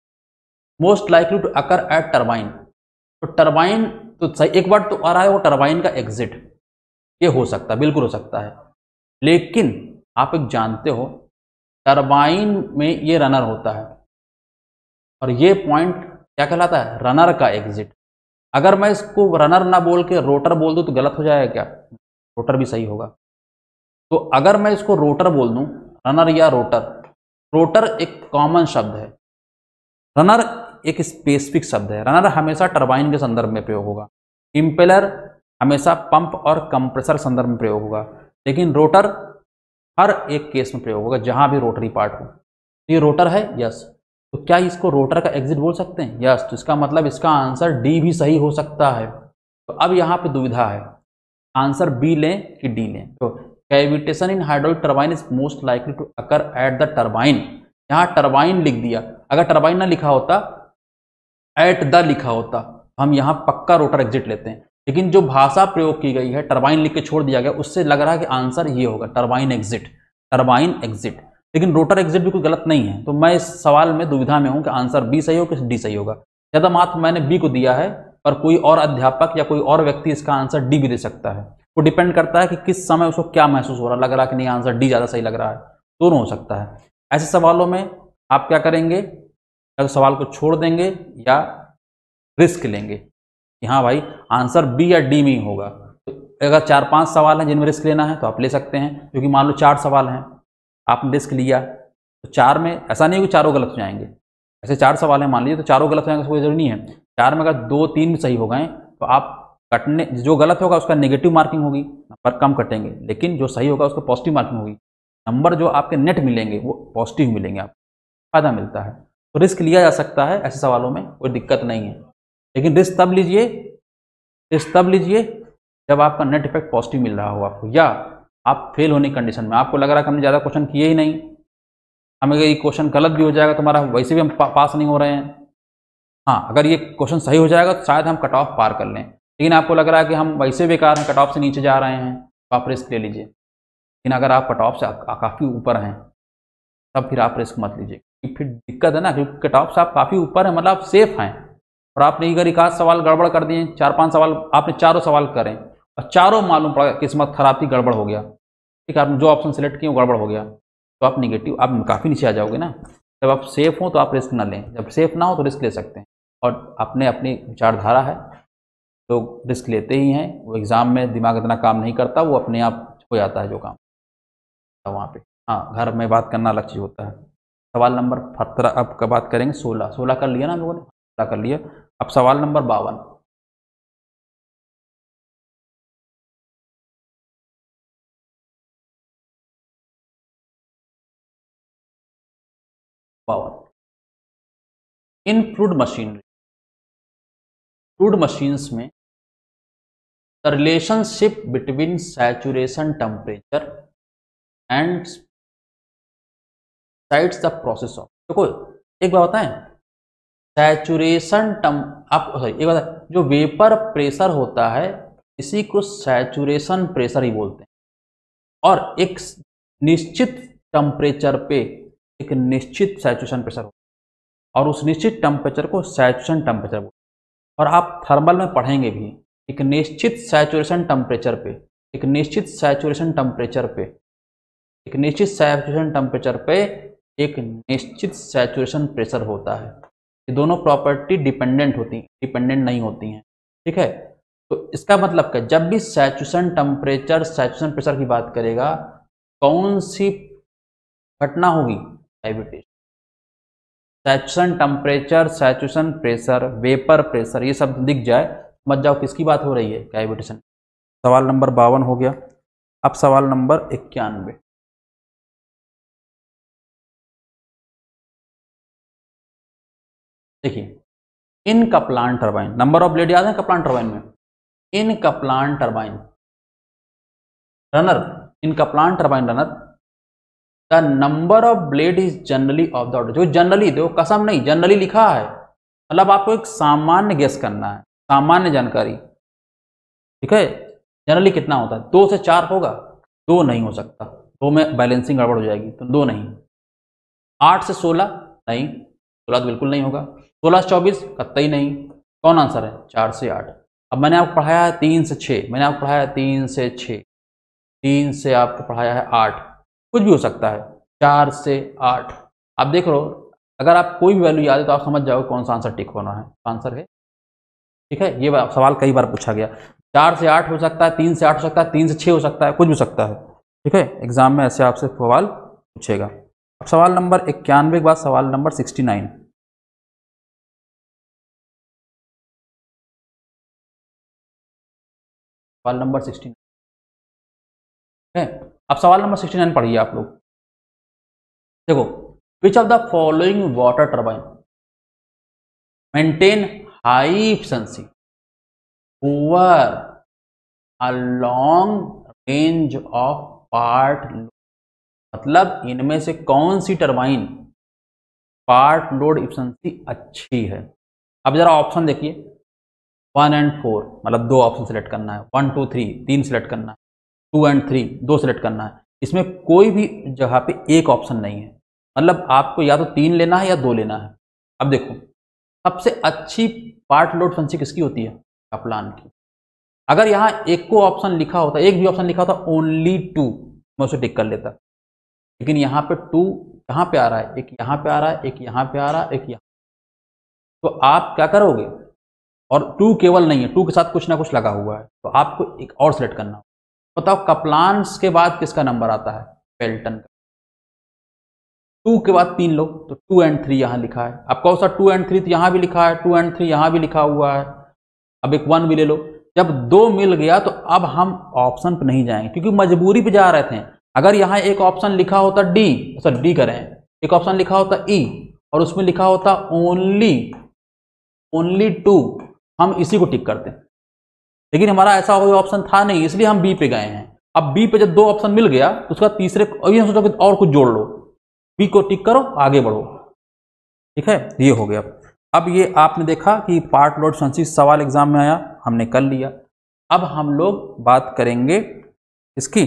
Speaker 1: most likely to occur at turbine, तो टरबाइन तो सही, एक वर्ड तो आ रहा है वो टरबाइन का एग्जिट, ये हो सकता है, बिल्कुल हो सकता है। लेकिन आप एक जानते हो, टरबाइन में ये रनर होता है, और ये पॉइंट क्या कहलाता है, रनर का एग्जिट। अगर मैं इसको रनर ना बोल के रोटर बोल दूं तो गलत हो जाएगा क्या, रोटर भी सही होगा। तो अगर मैं इसको रोटर बोल दूं, रनर या रोटर, रोटर एक कॉमन शब्द है, रनर एक स्पेसिफिक शब्द है। रनर हमेशा टरबाइन के संदर्भ में प्रयोग होगा, इम्पेलर हमेशा पंप और कंप्रेसर संदर्भ में प्रयोग होगा, लेकिन रोटर हर एक केस में प्रयोग होगा जहां भी रोटरी पार्ट हो। ये रोटर है, यस, तो क्या इसको रोटर का एग्जिट बोल सकते हैं, यस। तो इसका मतलब इसका आंसर डी भी सही हो सकता है। तो अब यहाँ पे दुविधा है, आंसर बी लें कि डी लें। तो cavitation in hydraulic turbine is most likely to occur at the turbine, यहाँ टरबाइन लिख दिया, अगर टरबाइन ना लिखा होता, एट द लिखा होता, हम यहाँ पक्का रोटर एग्जिट लेते हैं। लेकिन जो भाषा प्रयोग की गई है, टरबाइन लिख के छोड़ दिया गया, उससे लग रहा है कि आंसर ये होगा, टरबाइन एग्जिट, टरबाइन एग्जिट। लेकिन रोटर एग्जिट भी कोई गलत नहीं है। तो मैं इस सवाल में दुविधा में हूं कि आंसर बी सही हो कि डी सही होगा। ज़्यादा मार्क्स मैंने बी को दिया है, पर कोई और अध्यापक या कोई और व्यक्ति इसका आंसर डी भी दे सकता है। वो डिपेंड करता है कि किस समय उसको क्या महसूस हो रहा है, लग रहा है कि नहीं आंसर डी ज़्यादा सही लग रहा है, दोनों हो सकता है। ऐसे सवालों में आप क्या करेंगे, या सवाल को छोड़ देंगे या रिस्क लेंगे कि हाँ भाई आंसर बी या डी में ही होगा। तो अगर 4-5 सवाल हैं जिनमें रिस्क लेना है तो आप ले सकते हैं, क्योंकि मान लो 4 सवाल हैं, आपने रिस्क लिया तो 4 में ऐसा नहीं कि चारों गलत हो जाएंगे। ऐसे 4 सवाल हैं मान लीजिए, तो चारों गलत हो जाएंगे, कोई जरूरी नहीं है। 4 में अगर 2-3 सही हो गए तो आप कटने, जो गलत होगा उसका नेगेटिव मार्किंग होगी, नंबर कम कटेंगे, लेकिन जो सही होगा उसका पॉजिटिव मार्किंग होगी, नंबर जो आपके नेट मिलेंगे वो पॉजिटिव मिलेंगे, आपको फायदा मिलता है। तो रिस्क लिया जा सकता है ऐसे सवालों में, कोई दिक्कत नहीं है। लेकिन रिस्क तब लीजिए जब आपका नेट इफेक्ट पॉजिटिव मिल रहा हो आपको, या आप फेल होने की कंडीशन में, आपको लग रहा है कि हमने ज़्यादा क्वेश्चन किए ही नहीं, हमें ये क्वेश्चन गलत भी हो जाएगा तुम्हारा, वैसे भी हम पास नहीं हो रहे हैं। हाँ, अगर ये क्वेश्चन सही हो जाएगा तो शायद हम कट ऑफ पार कर लें, लेकिन आपको लग रहा है कि हम वैसे बेकार हैं, कट ऑफ से नीचे जा रहे हैं, तो आप रिस्क ले लीजिए। लेकिन अगर आप कट ऑफ से काफ़ी ऊपर हैं तब फिर आप रिस्क मत लीजिए, फिर दिक्कत है ना, क्योंकि कट ऑफ से आप काफ़ी ऊपर हैं, मतलब आप सेफ हैं, और आपने अगर एक आध सवाल गड़बड़ कर दिए, 4-5 सवाल आपने चारों सवाल करें और चारों मालूम पड़ा, किस्मत खराब थी, गड़बड़ हो गया, ठीक है, आपने जो ऑप्शन सेलेक्ट किए वो गड़बड़ हो गया, तो आप निगेटिव, आप काफ़ी नीचे आ जाओगे ना। जब आप सेफ हो तो आप रिस्क ना लें, जब सेफ ना हो तो रिस्क ले सकते हैं। और अपने अपनी विचारधारा है, लोग रिस्क लेते ही हैं, वो एग्ज़ाम में दिमाग इतना काम नहीं करता, वो अपने आप हो जाता है जो काम वहाँ पे। हाँ, घर में बात करना अलग चीज़ होता है। सवाल नंबर 17 अब का बात करेंगे, 16 कर लिया ना हम लोगों ने, 16 कर लिया। अब सवाल नंबर 52, इन फ्लूइड मशीन्स में the relationship between saturation temperature and sides the process of, देखो एक बात बताएं, सैचुरेशन एक बात, जो वेपर प्रेशर होता है इसी को सैचुरेशन प्रेशर ही बोलते हैं, और एक निश्चित टेम्परेचर पे एक निश्चित सैचुरेशन प्रेशर होता है, और उस निश्चित टेम्परेचर को सैचुरेशन टेम्परेचर बोलते हैं। और आप थर्मल में पढ़ेंगे भी एक निश्चित सैचुरेशन टेम्परेचर पे, एक निश्चित सैचुरेशन टेम्परेचर पे, एक निश्चित सैचुरेशन टेम्परेचर पे एक निश्चित सैचुरेशन प्रेशर होता है। ये दोनों प्रॉपर्टी डिपेंडेंट होती हैं, डिपेंडेंट नहीं होती हैं, ठीक है। तो इसका मतलब क्या, जब भी सैचुरेशन टेम्परेचर सैचुरेशन प्रेशर की बात करेगा, कौन सी घटना होगी, cavitation. Saturation temperature, saturation pressure, vapour pressure, ये सब दिख जाए, समझ जाओ किसकी बात हो रही है, कैविटेशन। सवाल नंबर 52 हो गया। अब सवाल नंबर 91, देखिए, in Kaplan turbine, number of blade याद है कप्लान टरबाइन में, in Kaplan turbine runner, in Kaplan turbine runner the number of blade is generally of the order. जो जनरली, देखो कसम नहीं, जनरली लिखा है, मतलब आपको एक सामान्य गेस करना है, सामान्य जानकारी, ठीक है। जनरली कितना होता है, 2 से 4 होगा, 2 नहीं हो सकता, 2 में बैलेंसिंग गड़बड़ हो जाएगी, तो 2 नहीं। 8 से 16 नहीं, 16 तो बिल्कुल नहीं होगा। 16 से 24 कतई नहीं। कौन आंसर है, 4 से 8। अब मैंने आपको पढ़ाया है 3 से 6, मैंने आपको पढ़ाया है 3 से 6, 3 से आपको पढ़ाया है 8, कुछ भी हो सकता है, 4 से 8। आप देख लो, अगर आप कोई भी वैल्यू याद है तो आप समझ जाओगे कौन सा आंसर टिक होना है, आंसर है, ठीक है। ये सवाल कई बार पूछा गया, 4 से 8 हो सकता है, 3 से 8 हो सकता है, 3 से 6 हो सकता है, कुछ भी हो सकता है, ठीक है। एग्जाम में ऐसे आपसे सवाल पूछेगा। अब सवाल नंबर 91 के बाद सवाल नंबर 69, सवाल नंबर 69 है। अब सवाल नंबर 69 पढ़िए आप लोग। देखो, which of the following water turbine maintain high efficiency over a long range of part load. मतलब इनमें से कौन सी टर्बाइन पार्ट लोड एफिशिएंसी अच्छी है। अब जरा ऑप्शन देखिए, 1 and 4, मतलब 2 ऑप्शन सेलेक्ट करना है, 1 2 3 3 सेलेक्ट करना है, 2 and 3 2 सेलेक्ट करना है। इसमें कोई भी जगह पे एक ऑप्शन नहीं है, मतलब आपको या तो 3 लेना है या 2 लेना है। अब देखो, सबसे अच्छी पार्ट लोड एफिशिएंसी किसकी होती है, कप्लान की। अगर यहाँ एक को ऑप्शन लिखा होता, एक भी ऑप्शन लिखा होता ओनली 2, मैं उसे टिक कर लेता, लेकिन यहाँ पे 2 कहाँ पे आ रहा है, एक यहाँ पे आ रहा है, एक यहाँ पे आ रहा है, एक यहाँ। तो आप क्या करोगे, और 2 केवल नहीं है, 2 के साथ कुछ ना कुछ लगा हुआ है, तो आपको एक और सिलेक्ट करना। बताओ कप्लान्स के बाद किसका नंबर आता है, पेल्टन का। 2 के बाद 3 लो, तो 2 and 3 यहाँ लिखा है। अब कौन सा 2 and 3 तो यहाँ भी लिखा है, 2 and 3 यहाँ भी लिखा हुआ है। अब एक 1 भी ले लो। जब 2 मिल गया तो अब हम ऑप्शन पे नहीं जाएंगे, क्योंकि मजबूरी पे जा रहे थे। अगर यहाँ एक ऑप्शन लिखा होता डी, सर डी करें, एक ऑप्शन लिखा होता ई और उसमें लिखा होता ओनली 2, हम इसी को टिक करते हैं। लेकिन हमारा ऐसा कोई ऑप्शन था नहीं, इसलिए हम बी पे गए हैं। अब बी पे जब 2 ऑप्शन मिल गया तो उसका तीसरे सोचो कि और कुछ जोड़ लो, बी को टिक करो, आगे बढ़ो, ठीक है। ये हो गया। अब ये आपने देखा कि पार्ट लोड एफिशिएंसी सवाल एग्जाम में आया, हमने कर लिया। अब हम लोग बात करेंगे इसकी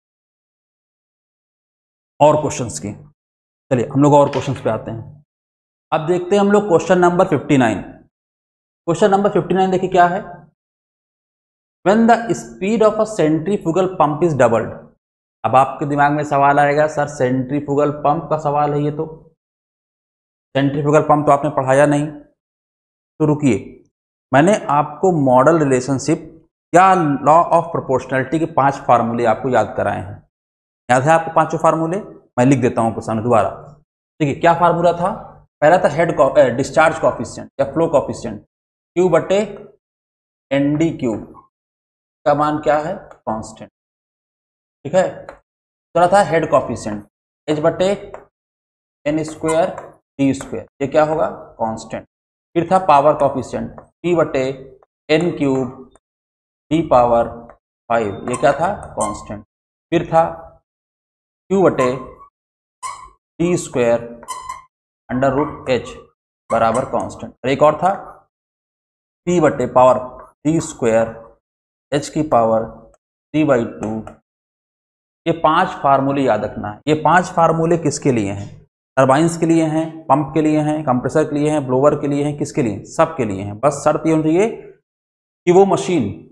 Speaker 1: और क्वेश्चंस की। चलिए हम लोग और क्वेश्चंस पे आते हैं। अब देखते हैं हम लोग क्वेश्चन नंबर 59। क्वेश्चन नंबर 59 देखिए क्या है, when the speed of a centrifugal pump is doubled. अब आपके दिमाग में सवाल आएगा, सर सेंट्रीफ्यूगल पंप का सवाल है ये, तो सेंट्रीफ्यूगल पंप तो आपने पढ़ाया नहीं, तो रुकिए, मैंने आपको मॉडल रिलेशनशिप या लॉ ऑफ प्रोपोर्शनैलिटी के 5 फार्मूले आपको याद कराए हैं। याद है आपको 5 फार्मूले, मैं लिख देता हूं सामने दोबारा। देखिए क्या फार्मूला था, पहला था हेड डिस्चार्ज कॉफिशिएंट या फ्लो कॉफिशिएंट, Q बटे ND क्यूब का मान क्या है, कांस्टेंट, ठीक है। दूसरा था हेड कॉफिशिएंट H बटे N स्क्वायर D स्क्वायर, ये क्या होगा, कांस्टेंट। फिर था पावर कॉफिशिएंट P बटे N क्यूब D पावर 5, ये क्या था, कांस्टेंट। फिर था Q बटे D square under root H बराबर कांस्टेंट। और एक और था P बटे पावर D स्क्वायर H की पावर 3/2। ये 5 फार्मूले याद रखना है। ये 5 फार्मूले किसके लिए हैं, टरबाइंस के लिए हैं, पंप के लिए हैं, कंप्रेसर के लिए हैं, ब्लोवर के लिए हैं, किसके लिए, सब के लिए हैं। बस शर्त ये होनी चाहिए कि वो मशीन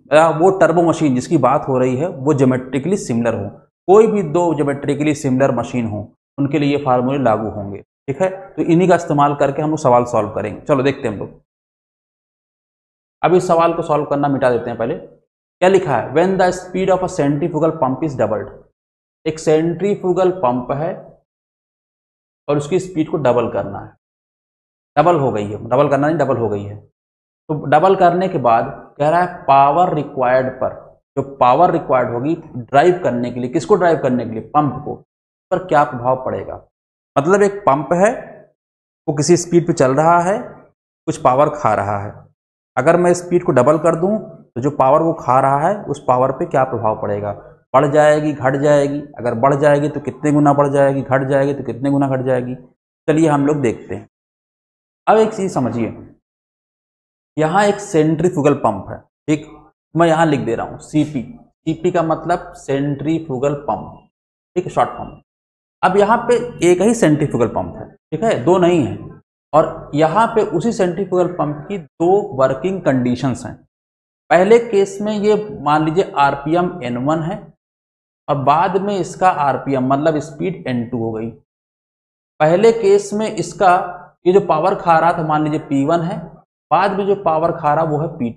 Speaker 1: या वो टर्बो मशीन जिसकी बात हो रही है वो ज्योमेट्रिकली सिमिलर हो। कोई भी दो ज्योमेट्रिकली सिमिलर मशीन हो उनके लिए ये फार्मूले लागू होंगे। ठीक है, तो इन्हीं का इस्तेमाल करके हम लोग सवाल सॉल्व करेंगे। चलो देखते हैं हम लोग। अब इस सवाल को सॉल्व करना मिटा देते हैं पहले। क्या लिखा है? When the speed of a centrifugal pump is doubled. एक सेंट्रीफ्यूगल पंप है और उसकी स्पीड को डबल करना है। डबल हो गई है, डबल करना नहीं, डबल हो गई है। तो डबल करने के बाद कह रहा है पावर रिक्वायर्ड पर, जो पावर रिक्वायर्ड होगी ड्राइव करने के लिए, किसको ड्राइव करने के लिए? पंप को, पर क्या प्रभाव पड़ेगा। मतलब एक पंप है, वो किसी स्पीड पे चल रहा है, कुछ पावर खा रहा है। अगर मैं स्पीड को डबल कर दूं तो जो पावर वो खा रहा है उस पावर पे क्या प्रभाव पड़ेगा? बढ़ जाएगी, घट जाएगी? अगर बढ़ जाएगी तो कितने गुना बढ़ जाएगी, घट जाएगी तो कितने गुना घट जाएगी। चलिए हम लोग देखते हैं। अब एक चीज समझिए, यहाँ एक सेंट्रीफ्यूगल पंप है, ठीक, मैं यहाँ लिख दे रहा हूँ सीपी। सीपी का मतलब सेंट्रीफ्यूगल पंप, ठीक है, शॉर्ट फॉर्म। अब यहाँ पे एक ही सेंट्रीफ्यूगल पंप है, ठीक है, दो नहीं है। और यहाँ पे उसी सेंट्रीफ्यूगल पंप की दो वर्किंग कंडीशंस हैं। पहले केस में ये मान लीजिए आरपीएम N1 है और बाद में इसका आरपीएम मतलब स्पीड N2 हो गई। पहले केस में इसका ये जो पावर खा रहा था मान लीजिए P1 है, बाद में जो पावर खा रहा वो है P2।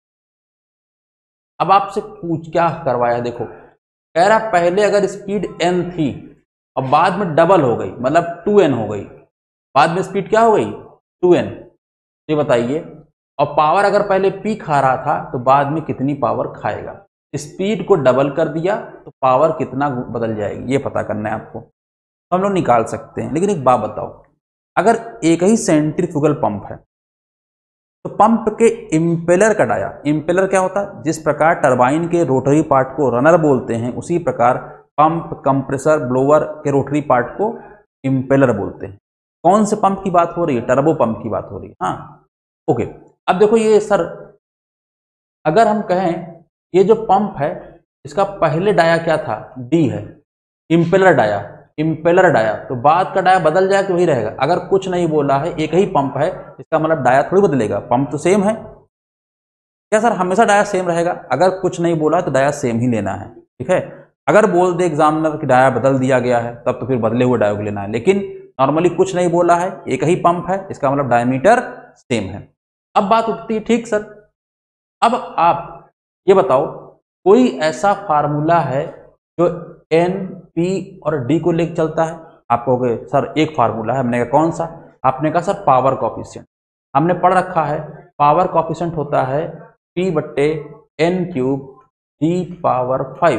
Speaker 1: अब आपसे पूछ क्या करवाया, देखो कह रहा पहले अगर स्पीड N थी और बाद में डबल हो गई मतलब 2N हो गई, बाद में स्पीड क्या हो गई? 2N। ये बताइए, और पावर अगर पहले P खा रहा था तो बाद में कितनी पावर खाएगा? स्पीड को डबल कर दिया तो पावर कितना बदल जाएगी, ये पता करना है आपको। तो हम लोग निकाल सकते हैं। लेकिन एक बात बताओ, अगर एक ही सेंट्रीफ्यूगल पंप है तो पंप के इम्पेलर का डाया, इम्पेलर क्या होता है? जिस प्रकार टरबाइन के रोटरी पार्ट को रनर बोलते हैं, उसी प्रकार पंप, कंप्रेसर, ब्लोअर के रोटरी पार्ट को इम्पेलर बोलते हैं। कौन से पंप की बात हो रही है? टर्बो पंप की बात हो रही है। हाँ, ओके। अब देखो ये सर, अगर हम कहें ये जो पंप है इसका पहले डाया क्या था? डी है, इम्पेलर डाया, इम्पेलर डाया, तो बाद का डाया बदल जाए तो वही रहेगा। अगर कुछ नहीं बोला है, एक ही पंप है, इसका मतलब डाया थोड़ी बदलेगा, पंप तो सेम है। क्या सर हमेशा डाया सेम रहेगा? अगर कुछ नहीं बोला तो डाया सेम ही लेना है, ठीक है। अगर बोल दे एग्जामिनर कि डाया बदल दिया गया है तब तो फिर बदले हुए डाया को लेना है, लेकिन नॉर्मली कुछ नहीं बोला है, एक ही पंप है, इसका मतलब डायमीटर सेम है। अब बात उठती है, ठीक सर, अब आप ये बताओ कोई ऐसा फार्मूला है जो एन, पी और डी को लेकर चलता है? आप कहोगे सर एक फार्मूला है। हमने कहा कौन सा? आपने कहा सर पावर कोफिशिएंट। हमने पढ़ रखा है पावर कोफिशिएंट होता है P बट्टे N क्यूब D⁵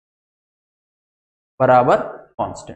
Speaker 1: बराबर कांस्टेंट।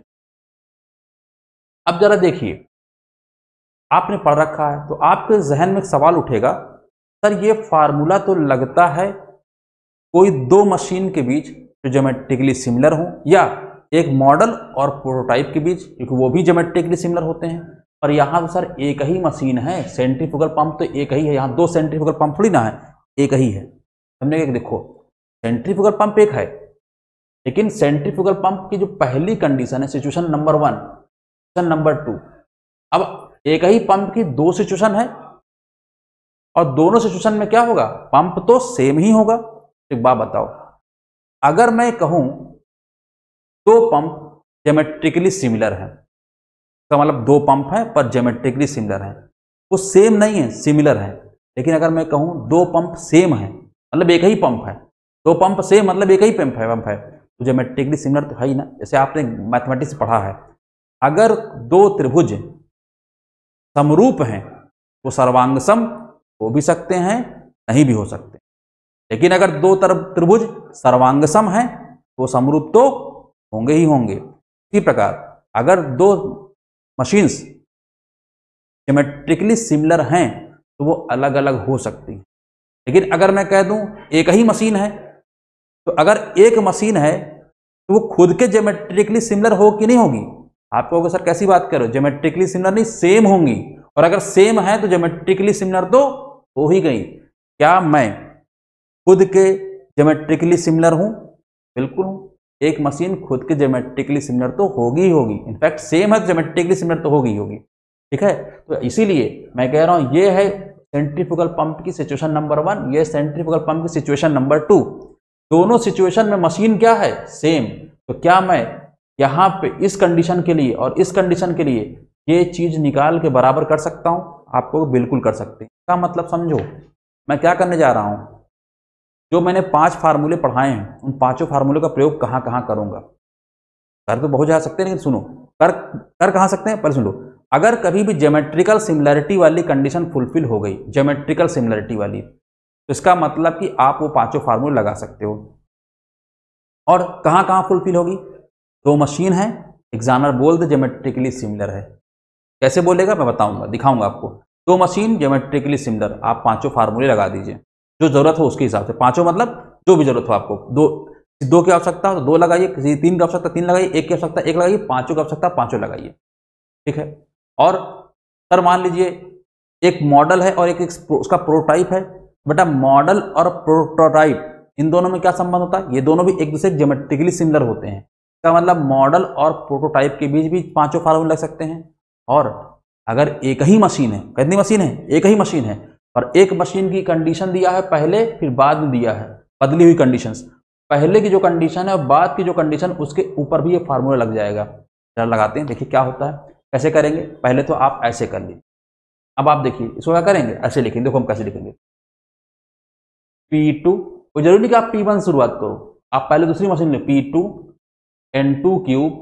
Speaker 1: अब जरा देखिए, आपने पढ़ रखा है तो आपके जहन में एक सवाल उठेगा, सर ये फार्मूला तो लगता है कोई दो मशीन के बीच जो ज्योमेट्रिकली सिमिलर हो, या एक मॉडल और प्रोटोटाइप के बीच, क्योंकि वो भी ज्योमेट्रिकली सिमिलर होते हैं। और यहाँ तो सर एक ही मशीन है, सेंट्रीफ्यूगल पंप तो एक ही है, यहाँ दो सेंट्रीफ्यूगल पंप थोड़ी ना है, एक ही है। हमने देखो सेंट्रीफ्यूगल पंप एक है, लेकिन सेंट्रीफ्यूगल पंप की जो पहली कंडीशन है सिचुएशन नंबर 1, सिचुएशन नंबर 2। अब एक ही पंप की दो सिचुएशन है और दोनों सिचुएशन में क्या होगा? पंप तो सेम ही होगा। एक बात बताओ, अगर मैं कहूं दो पंप ज्योमेट्रिकली सिमिलर है, तो मतलब दो पंप है पर ज्योमेट्रिकली सिमिलर है, वो सेम नहीं है, सिमिलर है। लेकिन अगर मैं कहूं दो पंप सेम है, मतलब एक ही पंप है, दो पंप सेम मतलब एक ही पंप है, तो ज्योमेट्रिकली सिमिलर तो है ही ना। जैसे आपने मैथमेटिक्स पढ़ा है, अगर दो त्रिभुज समरूप हैं वो सर्वांग सम हो भी सकते हैं, नहीं भी हो सकते। लेकिन अगर दो त्रिभुज सर्वांग सम हैं तो समरूप तो होंगे ही होंगे। इसी प्रकार अगर दो मशीन्स ज्योमेट्रिकली सिमिलर हैं तो वो अलग अलग हो सकती हैं। लेकिन अगर मैं कह दूं एक ही मशीन है, तो अगर एक मशीन है तो वो खुद के ज्योमेट्रिकली सिमिलर हो कि नहीं होगी? आप कहोगे सर कैसी बात कर रहे हो, ज्योमेट्रिकली सिमिलर नहीं, सेम होंगी। और अगर सेम है तो ज्योमेट्रिकली सिमिलर तो हो ही गई। क्या मैं खुद के ज्योमेट्रिकली सिमिलर हूं? बिल्कुल हूं। एक मशीन खुद के ज्योमेट्रिकली सिमिलर तो होगी ही होगी, इनफैक्ट सेम है तो ज्योमेट्रिकली सिमिलर तो होगी ही होगी, ठीक है। तो इसीलिए मैं कह रहा हूं ये है सेंट्रीफ्यूगल पंप की सिचुएशन नंबर 1, ये सेंट्रीफ्यूगल पंप की सिचुएशन नंबर 2। दोनों सिचुएशन में मशीन क्या है, सेम। तो क्या मैं यहाँ पे इस कंडीशन के लिए और इस कंडीशन के लिए ये चीज निकाल के बराबर कर सकता हूं? आपको बिल्कुल कर सकते हैं। इसका मतलब समझो मैं क्या करने जा रहा हूं। जो मैंने 5 फार्मूले पढ़ाए हैं उन 5 फार्मूले का प्रयोग कहां कहां करूंगा। कर तो बहुत जा सकते हैं, लेकिन सुनो कर कहां सकते हैं, पहले सुन लो। अगर कभी भी ज्योमेट्रिकल सिमिलरिटी वाली कंडीशन फुलफिल हो गई, ज्योमेट्रिकल सिमिलरिटी वाली, तो इसका मतलब कि आप वो 5 फार्मूले लगा सकते हो। और कहां कहां फुलफिल होगी? दो मशीन है, एग्जामिनर बोल दे ज्योमेट्रिकली सिमिलर है। कैसे बोलेगा मैं बताऊंगा, दिखाऊंगा आपको। दो मशीन ज्योमेट्रिकली सिमिलर, आप 5 फार्मूले लगा दीजिए जो जरूरत हो उसके हिसाब से। 5 मतलब जो भी जरूरत हो आपको। दो की आवश्यकता हो तो 2 लगाइए, किसी 3 की आवश्यकता 3 लगाइए, 1 की आवश्यकता 1 लगाइए, 5 की आवश्यकता 5 लगाइए। ठीक है। और सर मान लीजिए एक मॉडल है और एक उसका प्रोटोटाइप है। बेटा मॉडल और प्रोटोटाइप इन दोनों में क्या संबंध होता है? ये दोनों भी एक दूसरे ज्योमेट्रिकली सिमिलर होते हैं। इसका मतलब मॉडल और प्रोटोटाइप के बीच भी 5 फार्मूले लग सकते हैं। और अगर एक ही मशीन है, कितनी मशीन है? एक ही मशीन है, और एक मशीन की कंडीशन दिया है पहले, फिर बाद में दिया है बदली हुई कंडीशंस। पहले की जो कंडीशन है और बाद की जो कंडीशन, उसके ऊपर भी ये फार्मूला लग जाएगा। जरा लगाते हैं, देखिए क्या होता है। कैसे करेंगे? पहले तो आप ऐसे कर लीजिए। अब आप देखिए इसको क्या करेंगे, ऐसे लिखेंगे। देखो हम कैसे लिखेंगे। P2, कोई जरूरी नहीं कि आप P1 शुरुआत करो, आप पहले दूसरी मशीन में P2 N2 cube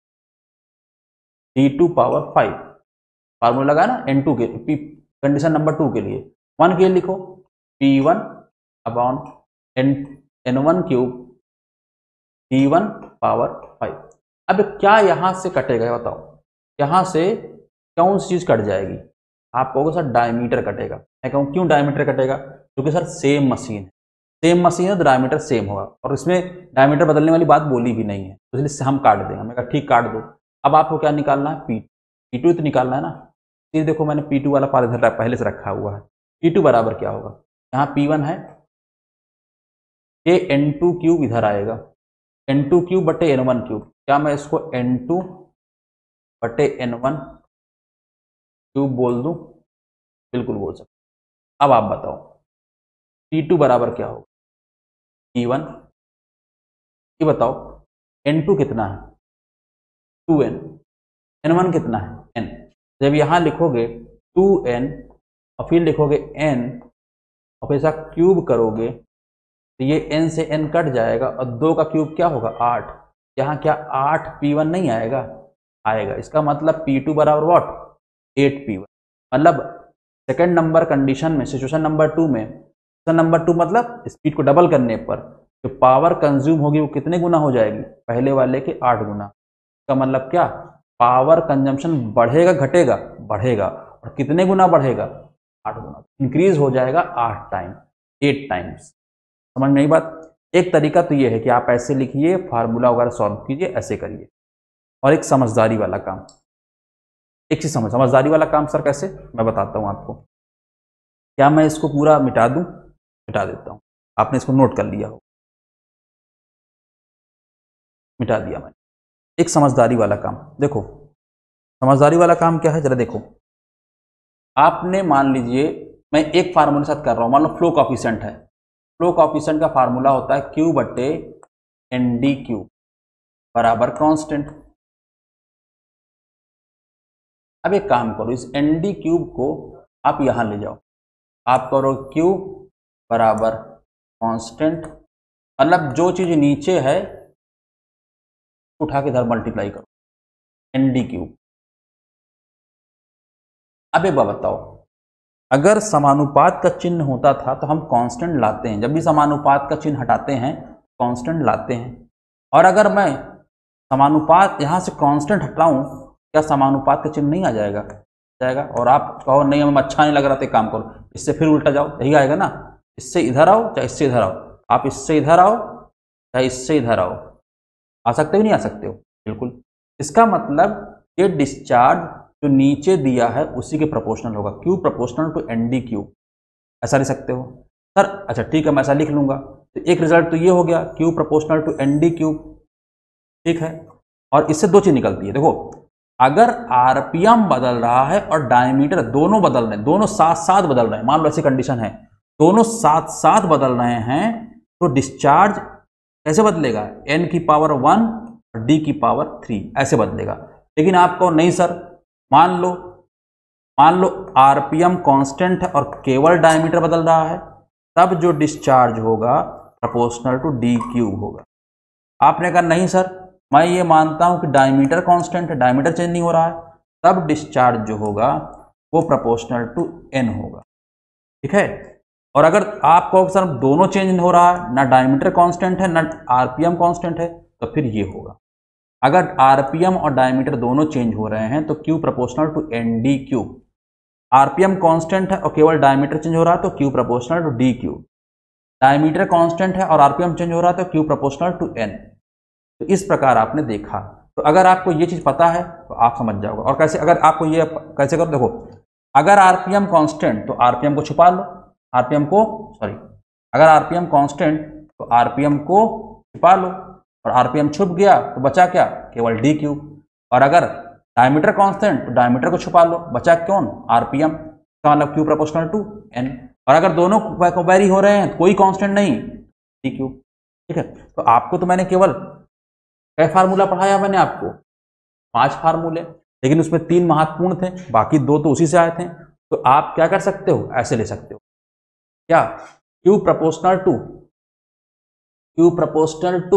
Speaker 1: D2 power 5 formula लगा ना N2 के कंडीशन नंबर 2 के लिए। 1 के लिए लिखो P1 upon N1 cube D1 power 5। अब क्या यहां से कटेगा बताओ? यहां से कौन सी चीज कट जाएगी? आप कहोगे सर डायमीटर कटेगा। मैं कहूँ क्यों डायमीटर कटेगा? क्योंकि सर सेम मशीन है, सेम मशीन है तो डायमीटर सेम होगा, और इसमें डायमीटर बदलने वाली बात बोली भी नहीं है, तो इसलिए हम काट देंगे। मैं कहा ठीक काट दो। अब आपको क्या निकालना है? P2 तो निकालना है ना। ये देखो मैंने P2 वाला पार्ट इधर पहले से रखा हुआ है। P2 बराबर क्या होगा? यहाँ P1 है, ये N2 क्यूब इधर आएगा, N2 क्यूब बटे N1 क्यूब। क्या मैं इसको N2 बटे N1 क्यूब बोल दूं? बिल्कुल बोल सकते। अब आप बताओ P2 बराबर क्या होगा? P1। ये बताओ N2 कितना है? 2N। N1 कितना है? N। जब यहां लिखोगे 2N और फिर लिखोगे N और फिर ऐसा क्यूब करोगे तो ये N से N कट जाएगा, और 2 का क्यूब क्या होगा? 8। यहाँ क्या 8 P1 नहीं आएगा? आएगा। इसका मतलब P2 बराबर व्हाट? 8 P1। मतलब सेकेंड नंबर कंडीशन में, सिचुएशन नंबर 2 में, सिचुएशन नंबर 2 मतलब स्पीड को डबल करने पर जो पावर कंज्यूम होगी वो कितने गुना हो जाएगी? पहले वाले के 8 गुना। इसका मतलब क्या? पावर कंजम्पशन बढ़ेगा घटेगा? बढ़ेगा। और कितने गुना बढ़ेगा? 8 गुना। इंक्रीज हो जाएगा 8 टाइम, 8 टाइम्स। समझ में आई बात? एक तरीका तो ये है कि आप ऐसे लिखिए, फार्मूला वगैरह सॉल्व कीजिए, ऐसे करिए। और एक समझदारी वाला काम, एक चीज समझदारी वाला काम सर कैसे? मैं बताता हूं आपको। क्या मैं इसको पूरा मिटा दूं? मिटा देता हूं। आपने इसको नोट कर लिया हो, मिटा दिया मैंने। एक समझदारी वाला काम देखो। समझदारी वाला काम क्या है जरा देखो। आपने मान लीजिए मैं एक फार्मूले साथ कर रहा हूं, मान लो फ्लो कॉफिशिएंट है। फ्लो कॉफिशिएंट का फार्मूला होता है Q बटे ND क्यूब बराबर कांस्टेंट। अब एक काम करो, इस ND क्यूब को आप यहां ले जाओ। आप करो Q बराबर कांस्टेंट, मतलब जो चीज नीचे है उठा के इधर मल्टीप्लाई करो, ND क्यूब। अब एक बात बताओ, अगर समानुपात का चिन्ह होता था तो हम कांस्टेंट लाते हैं, जब भी समानुपात का चिन्ह हटाते हैं कांस्टेंट लाते हैं। और अगर मैं समानुपात यहां से कांस्टेंट हटाऊं, क्या समानुपात का चिन्ह नहीं आ जाएगा? जाएगा। और आप कहो नहीं हमें अच्छा नहीं लग रहा, तो काम करो इससे फिर उल्टा जाओ, यही आएगा ना। इससे इधर आओ चाहे इससे इधर आओ, आप इससे इधर आओ चाहे इससे इधर आओ, आ सकते हो नहीं आ सकते हो? बिल्कुल। इसका मतलब ये डिस्चार्ज जो नीचे दिया है उसी के प्रोपोर्शनल होगा, Q proportional to ND cube. ऐसा लिख सकते हो सर? अच्छा ठीक है, मैं ऐसा लिख लूंगा। तो एक रिजल्ट तो ये हो गया Q proportional to ND cube, ठीक है। और इससे दो चीज निकलती है देखो, अगर आरपीएम बदल रहा है और डायमीटर दोनों बदल रहे हैं, दोनों साथ साथ बदल रहे हैं, मान लो ऐसी कंडीशन है दोनों साथ साथ बदल रहे हैं, तो डिस्चार्ज कैसे बदलेगा, n की पावर 1 और d की पावर 3 ऐसे बदलेगा। लेकिन आपको नहीं सर, मान लो आरपीएम कांस्टेंट है और केवल डायमीटर बदल रहा है, तब जो डिस्चार्ज होगा प्रोपोर्शनल टू डी क्यूब होगा। आपने कहा नहीं सर, मैं ये मानता हूं कि डायमीटर कांस्टेंट है, डायमीटर चेंज नहीं हो रहा है, तब डिस्चार्ज जो होगा वो प्रोपोर्शनल टू n होगा। ठीक है, और अगर आपको सर दोनों चेंज हो रहा है, ना डायमीटर कांस्टेंट है ना आरपीएम कांस्टेंट है, तो फिर ये होगा। अगर आरपीएम और डायमीटर दोनों चेंज हो रहे हैं तो Q proportional to N D cube. RPM constant है और केवल डायमीटर चेंज हो रहा है तो Q proportional to D cube. Diameter constant है और आरपीएम चेंज हो रहा है तो Q प्रोपोर्शनल टू n। तो इस प्रकार आपने देखा। तो अगर आपको ये चीज पता है तो आप समझ जाओगे। और कैसे, अगर आपको ये कैसे करो, देखो अगर आरपीएम कांस्टेंट तो आरपीएम को छुपा लो, अगर आरपीएम कांस्टेंट तो आरपीएम को छुपा लो, और आरपीएम छुप गया तो बचा क्या, केवल डी क्यूब। और अगर डायमीटर कांस्टेंट तो डायमीटर को छुपा लो, बचा कौन, आरपीएम, का मतलब Q प्रोपोर्शनल टू n। और अगर दोनों वेरी हो रहे हैं तो कोई कांस्टेंट नहीं, डी क्यूब। ठीक है, तो आपको तो मैंने केवल क्या फार्मूला पढ़ाया, मैंने आपको 5 फार्मूले, लेकिन उसमें 3 महत्वपूर्ण थे, बाकी 2 तो उसी से आए थे। तो आप क्या कर सकते हो, ऐसे ले सकते हो, क्या, Q proportional to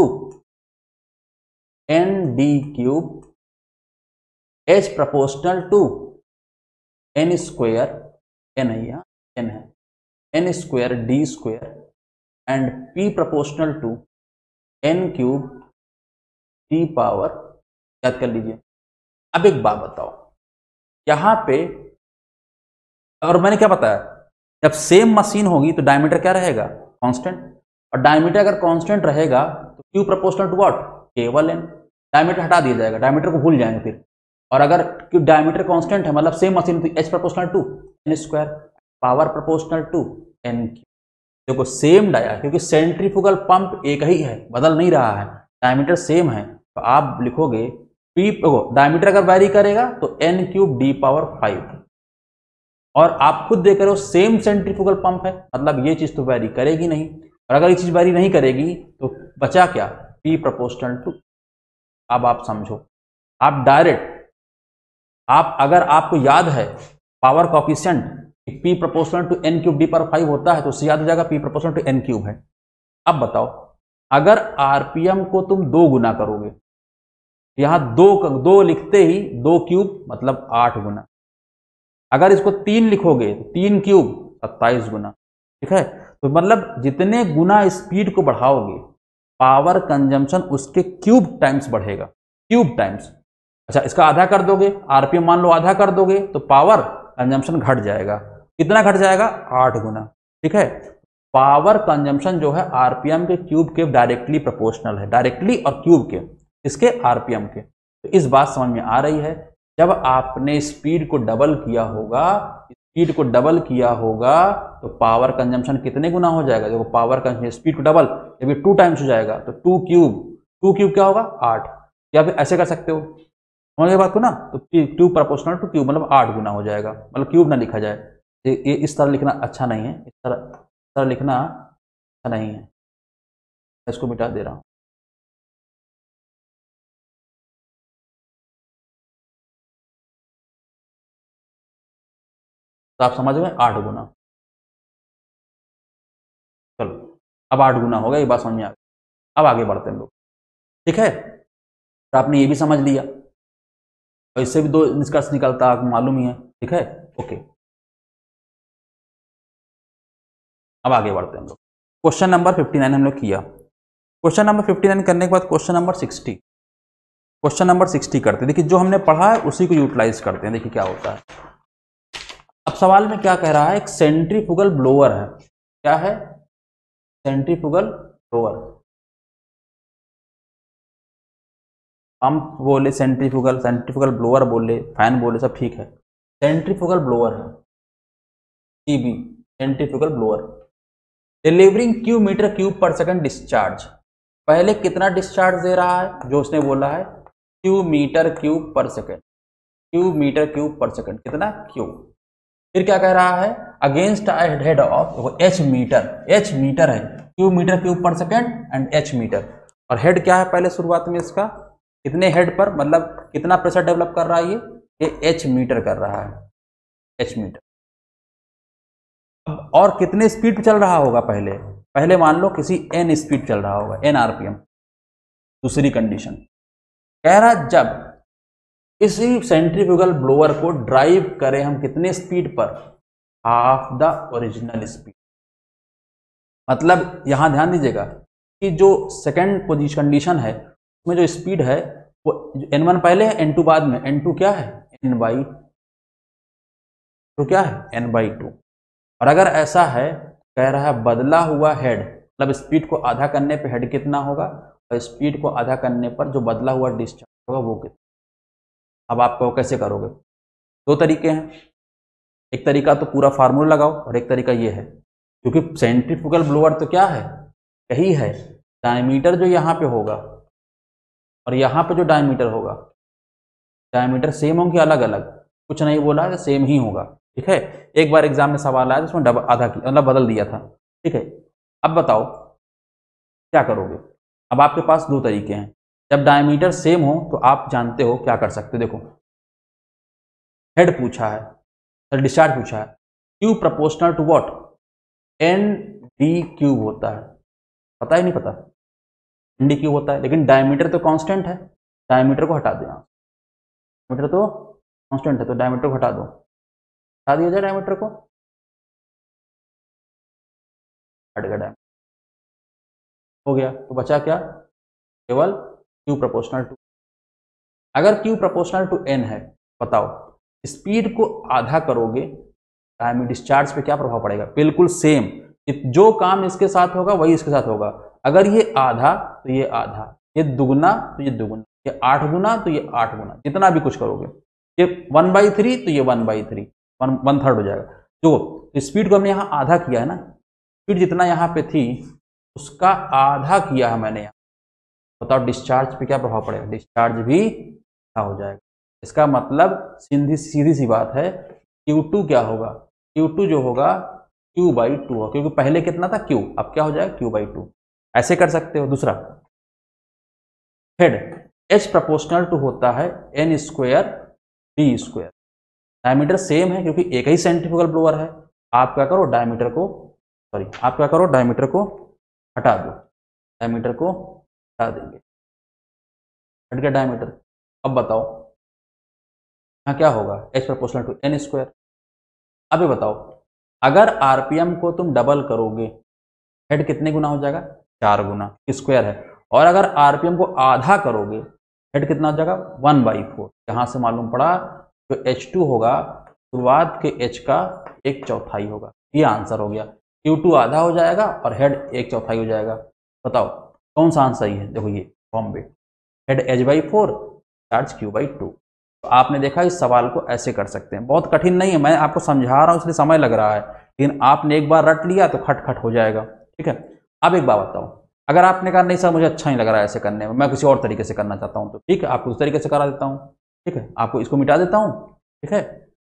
Speaker 1: n D cube, H proportional to n square, n है, n square D square, and P proportional to n cube T power. याद कर लीजिए। अब एक बात बताओ, यहां पे, और मैंने क्या बताया, जब सेम मशीन होगी तो डायमीटर क्या रहेगा, कांस्टेंट, और डायमीटर अगर कांस्टेंट रहेगा तो Q प्रोपोर्शनल टू व्हाट, केवल n। डायमीटर हटा दिया जाएगा, डायमीटर को भूल जाएंगे फिर। और अगर डायमीटर कांस्टेंट है मतलब सेम मशीन, तो H proportional to n square, power proportional to n cube. देखो सेम डाया, क्योंकि सेंट्रीफ्यूगल पंप एक ही है, बदल नहीं रहा है, डायमीटर सेम है, तो आप लिखोगे P, डायमीटर अगर वैरी करेगा तो n क्यूब डी पावर 5। और आप खुद देख रहे हो सेम सेंट्रीफ्यूगल पंप है, मतलब ये चीज तो वैरी करेगी नहीं। और अगर ये चीज वैरी नहीं करेगी तो बचा क्या, P प्रोपोर्शनल टू। अब आप समझो, आप डायरेक्ट, आप अगर आपको याद है power coefficient P proportional to n cube D power 5 होता है, तो उससे याद हो जाएगा P proportional to n cube है। अब बताओ, अगर आरपीएम को तुम 2 गुना करोगे, यहां 2 लिखते ही 2 क्यूब मतलब 8 गुना। अगर इसको 3 लिखोगे तो 3 क्यूब 27 गुना। ठीक है, तो मतलब जितने गुना स्पीड को बढ़ाओगे, पावर कंजम्पशन उसके क्यूब टाइम्स बढ़ेगा, क्यूब टाइम्स। अच्छा, इसका आधा कर दोगे, आरपीएम मान लो आधा कर दोगे, तो पावर कंजम्पशन घट जाएगा। कितना घट जाएगा, 8 गुना। ठीक है, पावर कंजम्पशन जो है आरपीएम के क्यूब के डायरेक्टली प्रोपोर्शनल है, डायरेक्टली और क्यूब के, इसके आरपीएम के। तो इस बात समझ में आ रही है, जब आपने स्पीड को डबल किया होगा, तो पावर कंजम्पशन कितने गुना हो जाएगा। देखो पावर कंजम्पशन, स्पीड को डबल, जब ये 2 टाइम्स हो जाएगा तो 2 क्यूब क्या होगा, 8। या फिर ऐसे कर सकते हो, समझ बात को ना, तो Q प्रोपोर्शनल टू क्यूब मतलब 8 गुना हो जाएगा। मतलब क्यूब ना लिखा जाए, ये इस तरह लिखना अच्छा नहीं है, इस तरह लिखना अच्छा नहीं है। इसको मिटा दे रहा हूं। तो आप समझ में, 8 गुना। चलो, अब 8 गुना हो गया, ये बात समझ में आ गई। अब आगे बढ़ते हैं लोग। ठीक है, तो आपने ये भी समझ लिया, और इससे भी 2 निष्कर्ष निकलता आपको मालूम ही है। ठीक है, ओके, अब आगे बढ़ते हैं हम लोग। क्वेश्चन नंबर 59 हम लोग किया। क्वेश्चन नंबर 59 करने के बाद क्वेश्चन नंबर 60 करते हैं। देखिए जो हमने पढ़ा है उसी को यूटिलाइज करते हैं, देखिए क्या होता है। अब सवाल में क्या कह रहा है, एक सेंट्रीफ्यूगल ब्लोअर है। क्या है, सेंट्रीफ्यूगल ब्लोअर। पंप बोले, सेंट्रीफ्यूगल ब्लोअर बोले, फैन बोले, सब ठीक है। सेंट्रीफ्यूगल ब्लोअर है, CB, centrifugal blower, delivering Q metre cube पर सेकंड डिस्चार्ज। पहले कितना डिस्चार्ज दे रहा है, जो उसने बोला है Q मीटर क्यूब पर सेकंड। क्यूब मीटर क्यूब पर सेकंड, कितना क्यूब। फिर क्या कह रहा है, against head of H metre है, क्यूब मीटर क्यूब पर सेकंड एंड एच मीटर। और हेड क्या है पहले शुरुआत में इसका, कितने हेड पर, मतलब कितना प्रेशर डेवलप कर रहा है ये एच मीटर कर रहा है, एच मीटर। और कितने स्पीड पे चल रहा होगा, पहले मान लो किसी एन स्पीड चल रहा होगा, एन आरपीएम। दूसरी कंडीशन कह रहा जब इसी सेंट्रीफ्यूगल ब्लोअर को ड्राइव करें हम कितने स्पीड पर, हाफ द ओरिजिनल स्पीड। मतलब यहां ध्यान दीजिएगा कि जो सेकंड पोजीशन कंडीशन है उसमें जो स्पीड है वो n1 पहले है, n2 बाद में, n2 क्या है, n/2 क्या है, n/2। और अगर ऐसा है, कह रहा है बदला हुआ हेड, मतलब स्पीड को आधा करने पे हेड कितना होगा, और स्पीड को आधा करने पर जो बदला हुआ डिस्चार्ज होगा वो कितना। अब आप कैसे करोगे, दो तरीके हैं, एक तरीका तो पूरा फार्मूला लगाओ और एक तरीका ये है, क्योंकि सेंट्रीफ्यूगल ब्लोअर तो क्या है, यही है, डायमीटर जो यहाँ पे होगा और यहाँ पे जो डायमीटर होगा, डायमीटर सेम होंगे अलग अलग, कुछ नहीं बोला है, सेम ही होगा। ठीक है, एक बार एग्जाम में सवाल आया जिसमें आधा की मतलब बदल दिया था। ठीक है, अब बताओ क्या करोगे। अब आपके पास दो तरीके हैं, जब डायमीटर सेम हो तो आप जानते हो क्या कर सकते हो। देखो हेड पूछा है, सर डिस्चार्ज पूछा है, Q proportional to what, N D cube होता है, पता ही नहीं पता, एन डी क्यूब होता है, लेकिन डायमीटर तो कांस्टेंट है, डायमीटर को हटा दो यहाँ, डायमीटर तो कांस्टेंट है तो डायमीटर को हटा दो, हटा दिया जाए डायमीटर को, हट गया डायमीटर, हो गया, तो बचा क्या, केवल क्यू प्रोपोर्शनल टू। अगर क्यू प्रोपोर्शनल टू एन है, बताओ स्पीड को आधा करोगे, डायमीटर डिस्चार्ज पे क्या प्रभाव पड़ेगा, बिल्कुल सेम, जो काम इसके साथ होगा वही इसके साथ होगा। अगर ये आधा तो ये आधा, ये दुगना तो ये दुगना, ये 8 गुना तो ये 8 गुना, जितना भी कुछ करोगे, ये 1/3 तो ये 1/3, 1/3 हो जाएगा। जो स्पीड को हमने यहाँ आधा किया है ना, स्पीड जितना यहाँ पे थी उसका आधा किया है मैंने यहाँ, बताओ डिस्चार्ज पे क्या प्रभाव पड़ेगा, डिस्चार्ज भी क्या हो जाएगा। इसका मतलब सीधी सी बात है, Q2 क्या होगा, Q2 जो होगा Q/2 होगा, क्योंकि पहले कितना था Q, अब क्या हो जाएगा Q/2। ऐसे कर सकते हो। दूसरा हेड H प्रोपोर्शनल टू होता है n² d², डायमीटर सेम है क्योंकि एक ही सेंट्रीफ्यूगल ब्लोअर है। आप क्या करो, डायमीटर को हटा दो, डायमीटर को हटा देंगे, हट गया डायमीटर। अब बताओ यहाँ क्या होगा, H प्रोपोर्शनल टू n²। अब ये बताओ अगर आरपीएम को तुम डबल करोगे, हेड कितने गुना हो जाएगा, 4 गुना, स्क्वायर है। और अगर आरपीएम को आधा करोगे, हेड कितना हो जाएगा, 1/4। यहाँ से मालूम पड़ा जो H2 होगा शुरुआत के H का 1/4 होगा। ये आंसर हो गया, Q2 आधा हो जाएगा और हेड 1/4 हो जाएगा। बताओ कौन सा आंसर सही है। देखो ये Bombay, head H/4, charge Q/2। तो आपने देखा इस सवाल को ऐसे कर सकते हैं, बहुत कठिन नहीं है, मैं आपको समझा रहा हूँ इसलिए समय लग रहा है, लेकिन आपने एक बार रट लिया तो खट हो जाएगा। ठीक है, अब एक बात बताओ, अगर आपने कहा नहीं सर मुझे अच्छा नहीं लग रहा है ऐसे करने में, मैं किसी और तरीके से करना चाहता हूँ, तो ठीक है आपको उस तरीके से करा देता हूँ। ठीक है, आपको इसको मिटा देता हूँ। ठीक है,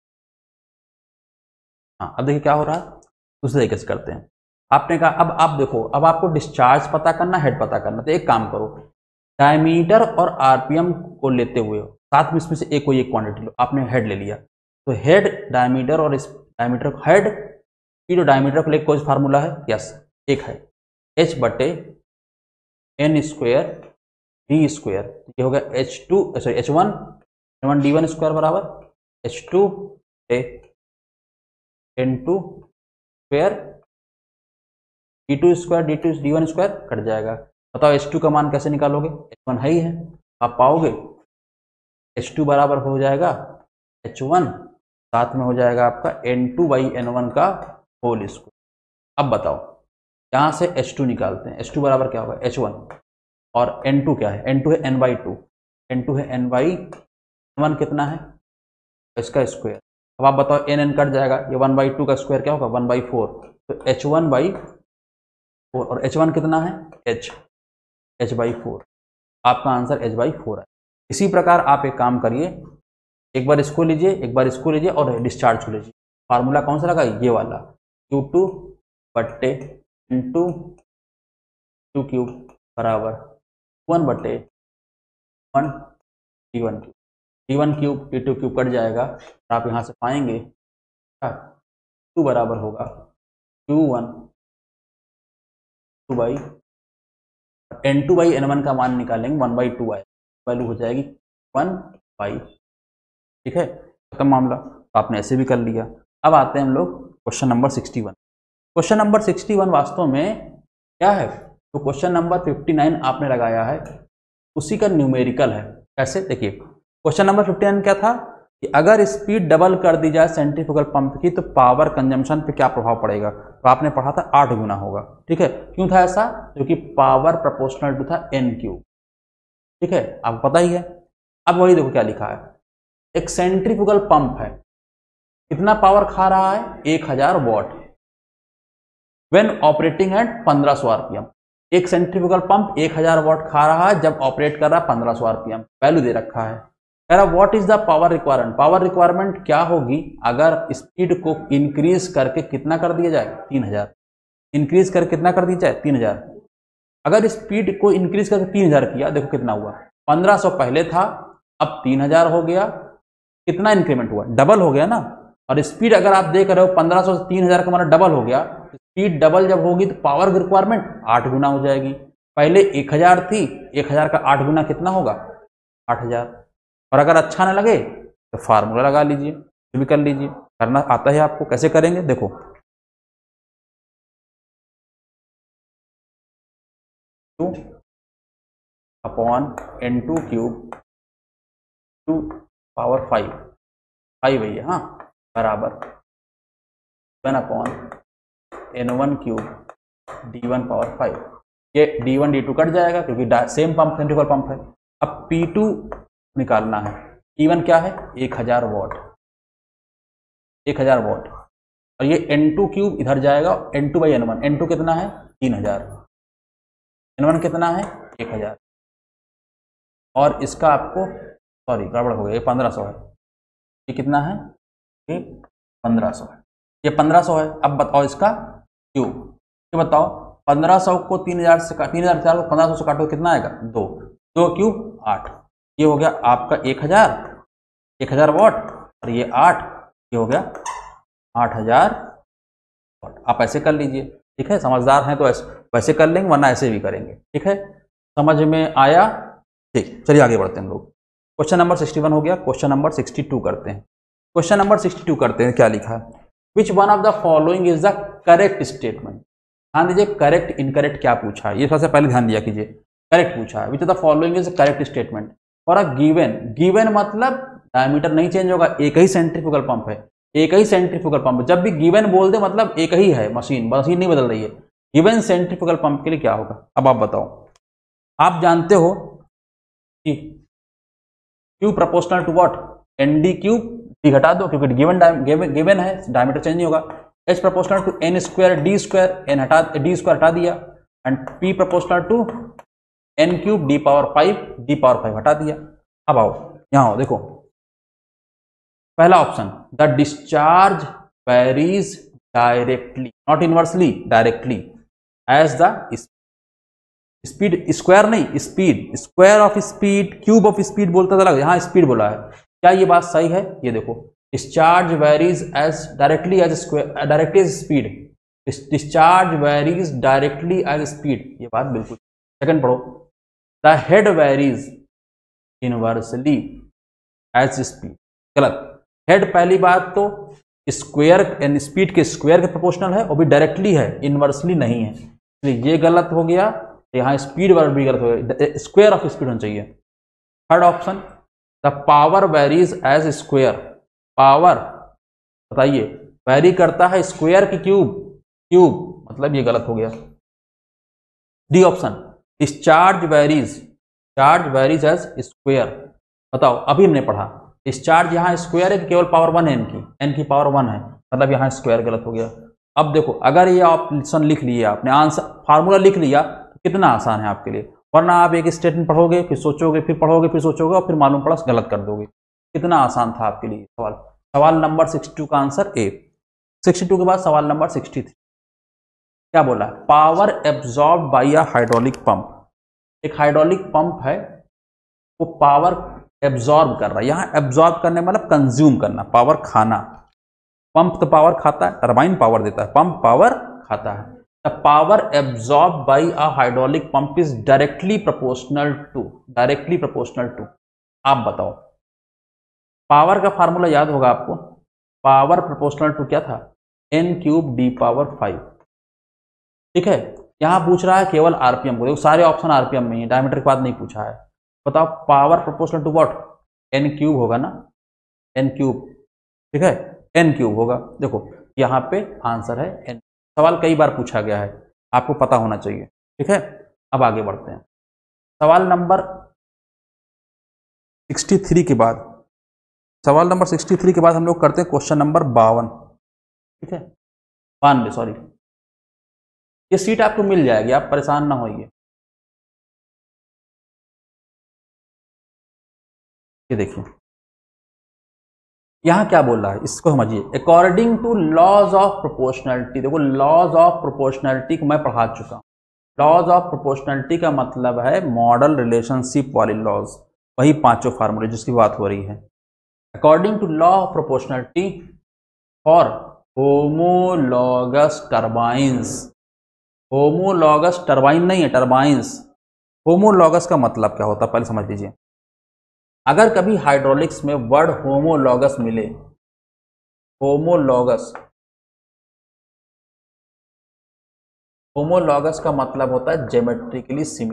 Speaker 1: हाँ अब देखिए क्या हो रहा है, दूसरे तरीके से करते हैं। आपने कहा अब आप देखो, अब आपको डिस्चार्ज पता करना, हेड पता करना, तो एक काम करो, डायमीटर और आरपीएम को लेते हुए साथ में इसमें से एक कोई एक क्वांटिटी लो। आपने हेड ले लिया तो हेड डायमीटर और इस डायमीटर हेड स्पीड और डायमीटर को लेकर कोई फार्मूला है, यस एक है, H/n² d², ये होगा H1 d1² बराबर H2 n2² d2² d1² cut जाएगा। बताओ H2 का मान कैसे निकालोगे, H1 है ही है, आप पाओगे H2 बराबर हो जाएगा H1, साथ में हो जाएगा आपका n2/n1 का होल स्क्वायर। अब बताओ यहाँ से H2 निकालते हैं, H2 बराबर क्या होगा H1, और N2 क्या है, N2 है n/2, N2 है n/1 कितना है इसका स्क्वायर। अब आप बताओ n कट जाएगा, ये 1/2 का स्क्वायर क्या होगा 1/4, तो H1/4, और H1 कितना है H/4, आपका आंसर H/4 है। इसी प्रकार आप एक काम करिए, एक बार इसको लीजिए, एक बार इसको लीजिए और डिस्चार्ज को लीजिए। फार्मूला कौन सा लगा, ये वाला, Q2 बट्टे इंटू टू क्यूब बराबर 1 बट्टे 1 D1 cube, D1 cube D2 cube cut जाएगा और आप यहाँ से पाएंगे Q बराबर होगा Q1 2 by N2 by N1 का मान निकालेंगे 1/2 आए, वैल्यू हो जाएगी 1 बाई। ठीक है, खत्म मामला। तो आपने ऐसे भी कर लिया। अब आते हैं हम लोग क्वेश्चन नंबर 61। क्वेश्चन नंबर 61 वास्तव में क्या है, तो क्वेश्चन नंबर 59 आपने लगाया है, उसी का न्यूमेरिकल है। कैसे, देखिए क्वेश्चन नंबर 59 क्या था कि अगर स्पीड डबल कर दी जाए सेंट्रीफ्यूगल पंप की तो पावर कंजम्पशन पे क्या प्रभाव पड़ेगा। तो आपने पढ़ा था 8 गुना होगा। ठीक है, क्यों था ऐसा, क्योंकि पावर प्रोपोर्शनल टू था N क्यूब। ठीक है, आपको पता ही है। अब वही देखो क्या लिखा है, एक सेंट्रीफ्यूगल पंप है, कितना पावर खा रहा है, 1000 watt, when operating at 1500 RPM. एक सेंट्रीफ्यूगल पंप 1000 वॉट खा रहा है जब ऑपरेट कर रहा है 1500 आरपीएम। वैल्यू दे रखा है, कह रहा what is the power requirement. Power requirement क्या होगी अगर स्पीड को इंक्रीज करके कितना कर दिया जाए, 3000। इंक्रीज करके कितना कर दिया जाए, 3000। अगर स्पीड को इंक्रीज करके 3000 किया, देखो कितना हुआ, 1500 पहले था, अब 3000 हो गया। कितना इंक्रीमेंट हुआ, डबल हो गया ना। और स्पीड अगर आप देख रहे हो 1500 से 3000 का मतलब डबल हो गया। स्पीड डबल जब होगी तो पावर रिक्वायरमेंट 8 गुना हो जाएगी। पहले 1000 थी, 1000 का 8 गुना कितना होगा, 8000। और अगर अच्छा ना लगे तो फार्मूला लगा लीजिए, भी कर लीजिए। करना आता है आपको, कैसे करेंगे देखो, upon N2 cube two power 5 है ये, हाँ, बराबर 1 upon N1 cube D1 power 5। ये D1 D2 कट जाएगा क्योंकि सेम पंप सेंट्रीफ्यूगल पंप है। अब P2 निकालना है, P1 क्या है, 1000 वॉट, 1000 वॉट। और ये N2 क्यूब इधर जाएगा, N2 बाई N1, N2 कितना है 3000, N1 कितना है 1000। और इसका आपको, सॉरी गड़बड़ हो गया, ये 1500 है, ये कितना है, ये 1500 है, ये 1500 है। अब बताओ इसका क्यूब, ये बताओ 1500 को 3000 से 3000 को 1500 से काटो कितना आएगा, 2 क्यूब 8। ये हो गया आपका 1000 वॉट, और ये 8, ये हो गया 8000 वॉट। आप ऐसे कर लीजिए। ठीक है, समझदार हैं तो ऐसे वैसे कर लेंगे, वरना ऐसे भी करेंगे। ठीक है, समझ में आया। ठीक, चलिए आगे बढ़ते हैं हम लोग। क्वेश्चन नंबर 61 हो गया, क्वेश्चन नंबर 62 करते हैं। क्वेश्चन नंबर 62 करते हैं, क्या लिखा है, which one of the following is the correct statement. ध्यान दीजिए, करेक्ट इनकरेक्ट क्या पूछा है, ये सबसे पहले ध्यान दिया कीजिए। करेक्ट पूछा है, which of the following is correct statement for a given. Given मतलब डायमीटर नहीं चेंज होगा, एक ही सेंट्रीफ्यूगल पंप है, एक ही सेंट्रीफ्यूगल पंप। जब भी गिवन बोल दे मतलब एक ही है, मशीन नहीं बदल रही है। गिवन सेंट्रीफ्यूगल पंप के लिए क्या होगा, अब आप बताओ। आप जानते हो कि Q proportional to what, ND cube, D घटा दो क्योंकि गिवन है, डायमीटर चेंज नहीं होगा। H proportional to N square D square, D square हटा दिया। And P proportional to N cube D power 5 हटा दिया। अब आओ यहां आओ, देखो पहला option, the discharge varies directly, not inversely, directly as the speed, square नहीं, speed, square of speed, cube of speed बोलता था, यहां स्पीड बोला है। क्या ये बात सही है, ये देखो, discharge varies as directly as square, directly as speed, discharge varies directly as speed, ये बात बिल्कुल। सेकंड पढ़ो, the head varies inversely as speed, गलत। हेड पहली बात तो स्क्वायर यानी स्पीड के स्क्वायर के प्रोपोर्शनल है और भी डायरेक्टली है, इनवर्सली नहीं है, इसलिए ये गलत हो गया। यहाँ स्पीड वर्ड भी गलत हो गया, स्क्वायर ऑफ स्पीड होना चाहिए। Third option, the power varies as square, power बताइए वेरी करता है स्क्वायर की क्यूब, मतलब ये गलत हो गया। D option, discharge varies as square, बताओ अभी हमने पढ़ा डिस्चार्ज यहाँ स्क्वायर है कि केवल पावर 1 है, n की पावर 1 है, मतलब यहाँ स्क्वायर गलत हो गया। अब देखो अगर ये ऑप्शन लिख लिए आपने, आंसर फार्मूला लिख लिया तो कितना आसान है आपके लिए, वरना आप एक स्टेटमेंट पढ़ोगे फिर सोचोगे फिर पढ़ोगे फिर सोचोगे और फिर मालूम पड़ा गलत कर दोगे। कितना आसान था आपके लिए सवाल। सवाल नंबर 62 का आंसर ए। 62 के बाद सवाल नंबर 63 क्या बोला, power absorb by a hydraulic pump. एक हाइड्रोलिक पंप है, वो पावर एब्जॉर्ब कर रहा है। यहां एब्जॉर्ब करने मतलब कंज्यूम करना, पावर खाना। पंप तो पावर खाता है, टरबाइन पावर देता है, पंप पावर खाता है। The power absorb by a hydraulic pump is directly proportional to, आप बताओ। पावर का फार्मूला याद होगा आपको, पावर प्रोपोर्शनल टू क्या था, n³ d⁵। ठीक है, यहां पूछ रहा है केवल आरपीएम को, देखो सारे ऑप्शन आरपीएम में ही, डायमीटर के बाद नहीं पूछा है। बताओ power proportional to what, n³ होगा ना, n³। ठीक है, n³ होगा। देखो यहाँ पे आंसर है n। सवाल कई बार पूछा गया है, आपको पता होना चाहिए। ठीक है, अब आगे बढ़ते हैं। सवाल नंबर 63 के बाद, सवाल नंबर 63 के बाद हम लोग करते हैं क्वेश्चन नंबर 52। ठीक है, 92 सॉरी। ये सीट आपको मिल जाएगी, आप परेशान ना होइए। ये देखिए यहां क्या बोल रहा है, इसको समझिए। According to laws of proportionality, देखो लॉज ऑफ प्रोपोर्शनैलिटी को मैं पढ़ा चुका हूं। लॉज ऑफ प्रोपोर्शनैलिटी का मतलब है मॉडल रिलेशनशिप वाली लॉज, वही पांचों फार्मूले जिसकी बात हो रही है। According to law of proportionality for homologous turbines, homologous turbine नहीं है, टर्बाइंस। होमोलॉगस का मतलब क्या होता है पहले समझ लीजिए। अगर कभी हाइड्रोलिक्स में वर्ड होमोलॉगस मिले, होमोलॉगस, होमोलॉगस का मतलब होता है ज्योमेट्रिकली सिमिलर।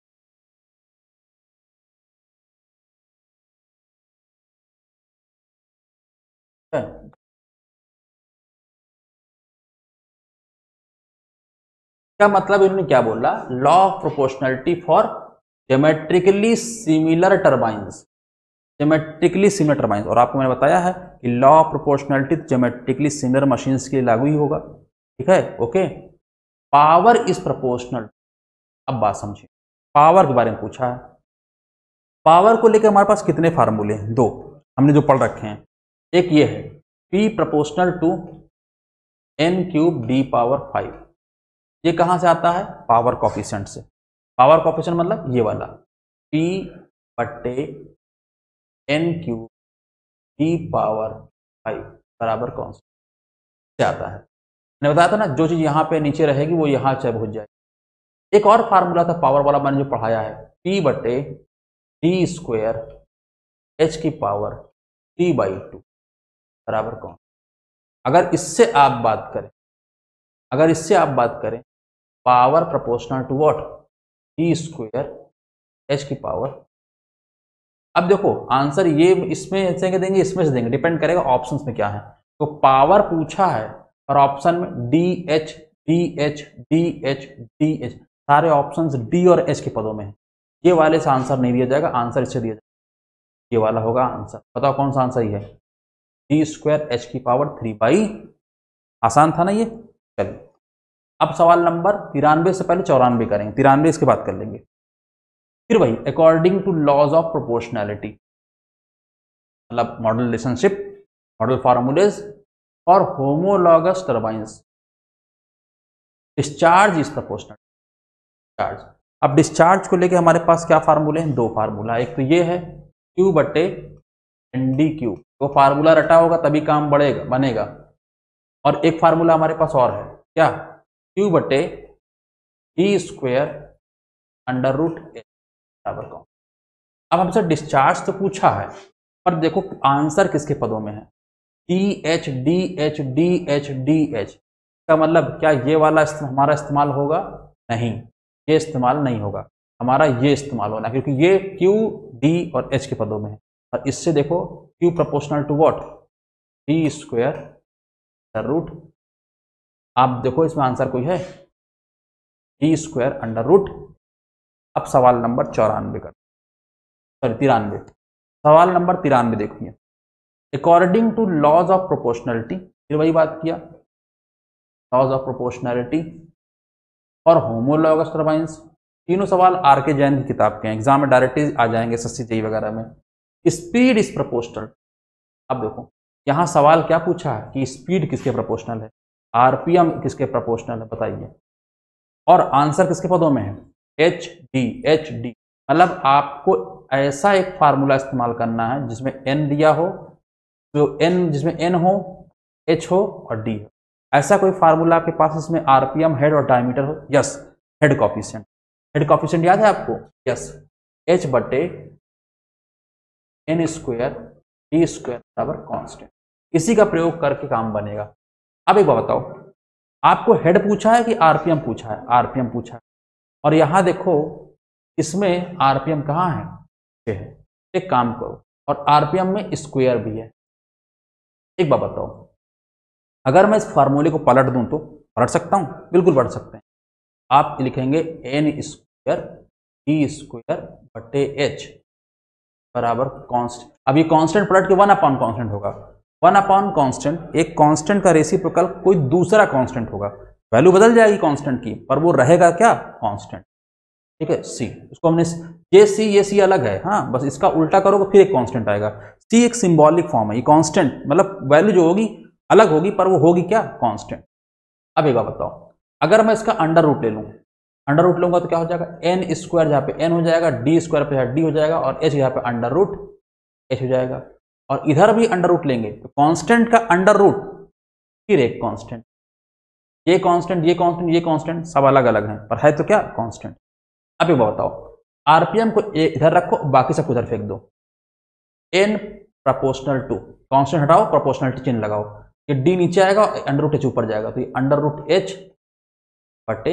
Speaker 1: क्या मतलब, इन्होंने क्या बोला, law of proportionality for geometrically similar turbines, geometrically similar turbines. और आपको मैंने बताया है कि law of proportionality geometrically similar machines के लिए लागू ही होगा। ठीक है, ओके। पावर इज प्रोपोर्शनल, अब बात समझिए, पावर के बारे में पूछा है। पावर को लेकर हमारे पास कितने फार्मूले हैं, दो हमने जो पढ़ रखे हैं। एक ये है P proportional to n³ d⁵। ये कहां से आता है, पावर कॉफिशिएंट से। पावर कॉफिशिएंट मतलब ये वाला P/n³ d⁵ बराबर कौन से आता है। मैंने बताया था ना, जो चीज यहां पे नीचे रहेगी वो यहां से पहुंच जाएगी। एक और फार्मूला था पावर वाला मैंने जो पढ़ाया है, P/d² बराबर कौन। अगर इससे आप बात करें, अगर इससे आप बात करें, power proportional to what, d²h²। अब देखो आंसर ये इसमें से देंगे, इसमें से देंगे, डिपेंड करेगा ऑप्शंस में क्या है। तो पावर पूछा है और ऑप्शन में DH DH DH DH, सारे ऑप्शंस D और H के पदों में है। ये वाले से आंसर नहीं दिया जाएगा, आंसर इससे दिया जाएगा, ये वाला होगा आंसर। बताओ कौन सा आंसर ही है, d²h⁵ आसान था ना ये। चलिए अब सवाल नंबर 93 से पहले 94 करेंगे, 93 इसके बाद कर लेंगे। फिर वही according to laws of proportionality, मतलब मॉडल रिलेशनशिप, मॉडल फार्मूलेज और homologous turbines, discharge is proportional discharge. अब डिस्चार्ज को लेके हमारे पास क्या फार्मूले हैं, दो फार्मूला। एक तो ये है Q/NdQ, वो फार्मूला रटा होगा तभी काम बढ़ेगा बनेगा। और एक फार्मूला हमारे पास और है, क्या, Q/d² √h बराबर कौन। अब हमसे डिस्चार्ज तो पूछा है, पर देखो आंसर किसके पदों में है, DH DH DH DH का मतलब क्या ये वाला हमारा इस्तेमाल होगा, नहीं, ये इस्तेमाल नहीं होगा, हमारा ये इस्तेमाल होना, क्योंकि ये Q D और H के पदों में है। और इससे देखो Q proportional to what, d²√, आप देखो इसमें आंसर कोई है, d²√। अब सवाल नंबर 94 का, सॉरी 93, सवाल नंबर 93 देखिए। According to laws of proportionality, फिर वही बात किया, लॉज ऑफ प्रोपोर्शनैलिटी और होमोलॉगस टर्बाइंस। तीनों सवाल आर के जैन की किताब के हैं, एग्जाम में डायरेक्टली आ जाएंगे SSC JEE वगैरह में। Speed is proportional. अब देखो यहाँ सवाल क्या पूछा है कि स्पीड किसके प्रोपोर्शनल है, आरपीएम किसके प्रोपोर्शनल है, बताइए। और आंसर किसके पदों में है, एच डी। मतलब आपको ऐसा एक फार्मूला इस्तेमाल करना है जिसमें एन दिया हो, तो एन जिसमें एन हो, एच हो और डी हो। ऐसा कोई फार्मूला आपके पास इसमें आरपीएम, हेड और डायमीटर हो। Yes, head coefficient. Head coefficient याद है आपको, यस, एच बटे एन स्क्वायर डी स्क्वायर बराबर कांस्टेंट। इसी का प्रयोग करके काम बनेगा। अब एक बात बताओ, आपको हेड पूछा है कि आरपीएम पूछा है, आरपीएम पूछा है। और यहां देखो इसमें आरपीएम कहाँ है, ये है। एक काम करो, और आरपीएम में स्क्वायर भी है। एक बात बताओ, अगर मैं इस फार्मूले को पलट दूं तो पलट सकता हूं, बिल्कुल पलट सकते हैं। आप लिखेंगे एन स्क्वायर डी स्क्वायर बटे एच बराबर कांस्टेंट। अब ये कांस्टेंट पलट के 1 अपॉन कांस्टेंट होगा। 1 अपॉन कांस्टेंट, एक कांस्टेंट का रेसिप्रोकल कोई दूसरा कांस्टेंट होगा। वैल्यू बदल जाएगी कांस्टेंट की, पर वो रहेगा क्या, कांस्टेंट। ठीक है, सी, उसको हमने ये सी अलग है, हाँ, बस इसका उल्टा करोगे फिर एक कांस्टेंट आएगा। सी एक सिंबॉलिक फॉर्म है, ये कांस्टेंट मतलब वैल्यू जो होगी अलग होगी, पर वो होगी क्या, कांस्टेंट। अब एक बात बताओ, अगर मैं इसका अंडर रूट ले लूं, अंडर रूट लूंगा तो क्या हो जाएगा, एन स्क्वायर जहां पे एन हो जाएगा, डी स्क्वायर पे डी हो जाएगा, और एच यहाँ पे अंडर रूट एच हो जाएगा। और इधर भी अंडर रूट लेंगे तो कांस्टेंट का अंडर रूट फिर एक कांस्टेंट, ये कांस्टेंट ये कांस्टेंट ये कांस्टेंट सब अलग अलग हैं, पर है तो क्या, कांस्टेंट। अब ये बताओ, आरपीएम को इधर रखो, बाकी सबको इधर फेंक दो। एन प्रोपोर्शनल टू, कांस्टेंट हटाओ, प्रोपोर्शनल चिन्ह लगाओ, ये डी नीचे आएगा, अंडर रूट एच ऊपर जाएगा, तो ये अंडर रूट एच बटे,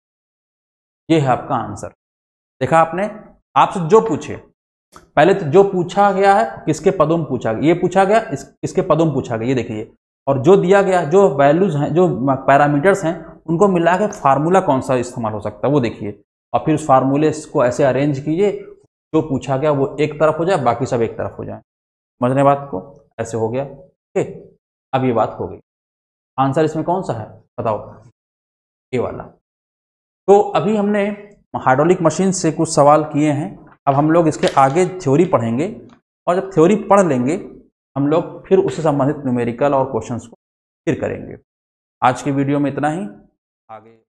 Speaker 1: ये है आपका आंसर। देखा आपने, आपसे जो पूछे, पहले तो जो पूछा गया है किसके पदों में पूछा गया, ये पूछा गया इसके पदों में पूछा गया, ये देखिए। और जो दिया गया, जो वैल्यूज हैं, जो पैरामीटर्स हैं, उनको मिला के फार्मूला कौन सा इस्तेमाल हो सकता है वो देखिए, और फिर उस फार्मूले को ऐसे अरेंज कीजिए जो पूछा गया वो एक तरफ हो जाए, बाकी सब एक तरफ हो जाए। समझ रहे बात को, ऐसे हो गया। ठीक, अब ये बात हो गई। आंसर इसमें कौन सा है बताओ, ये वाला। तो अभी हमने हाइड्रोलिक मशीन से कुछ सवाल किए हैं, अब हम लोग इसके आगे थ्योरी पढ़ेंगे, और जब थ्योरी पढ़ लेंगे हम लोग फिर उससे संबंधित न्यूमेरिकल और क्वेश्चंस को फिर करेंगे। आज की वीडियो में इतना ही, आगे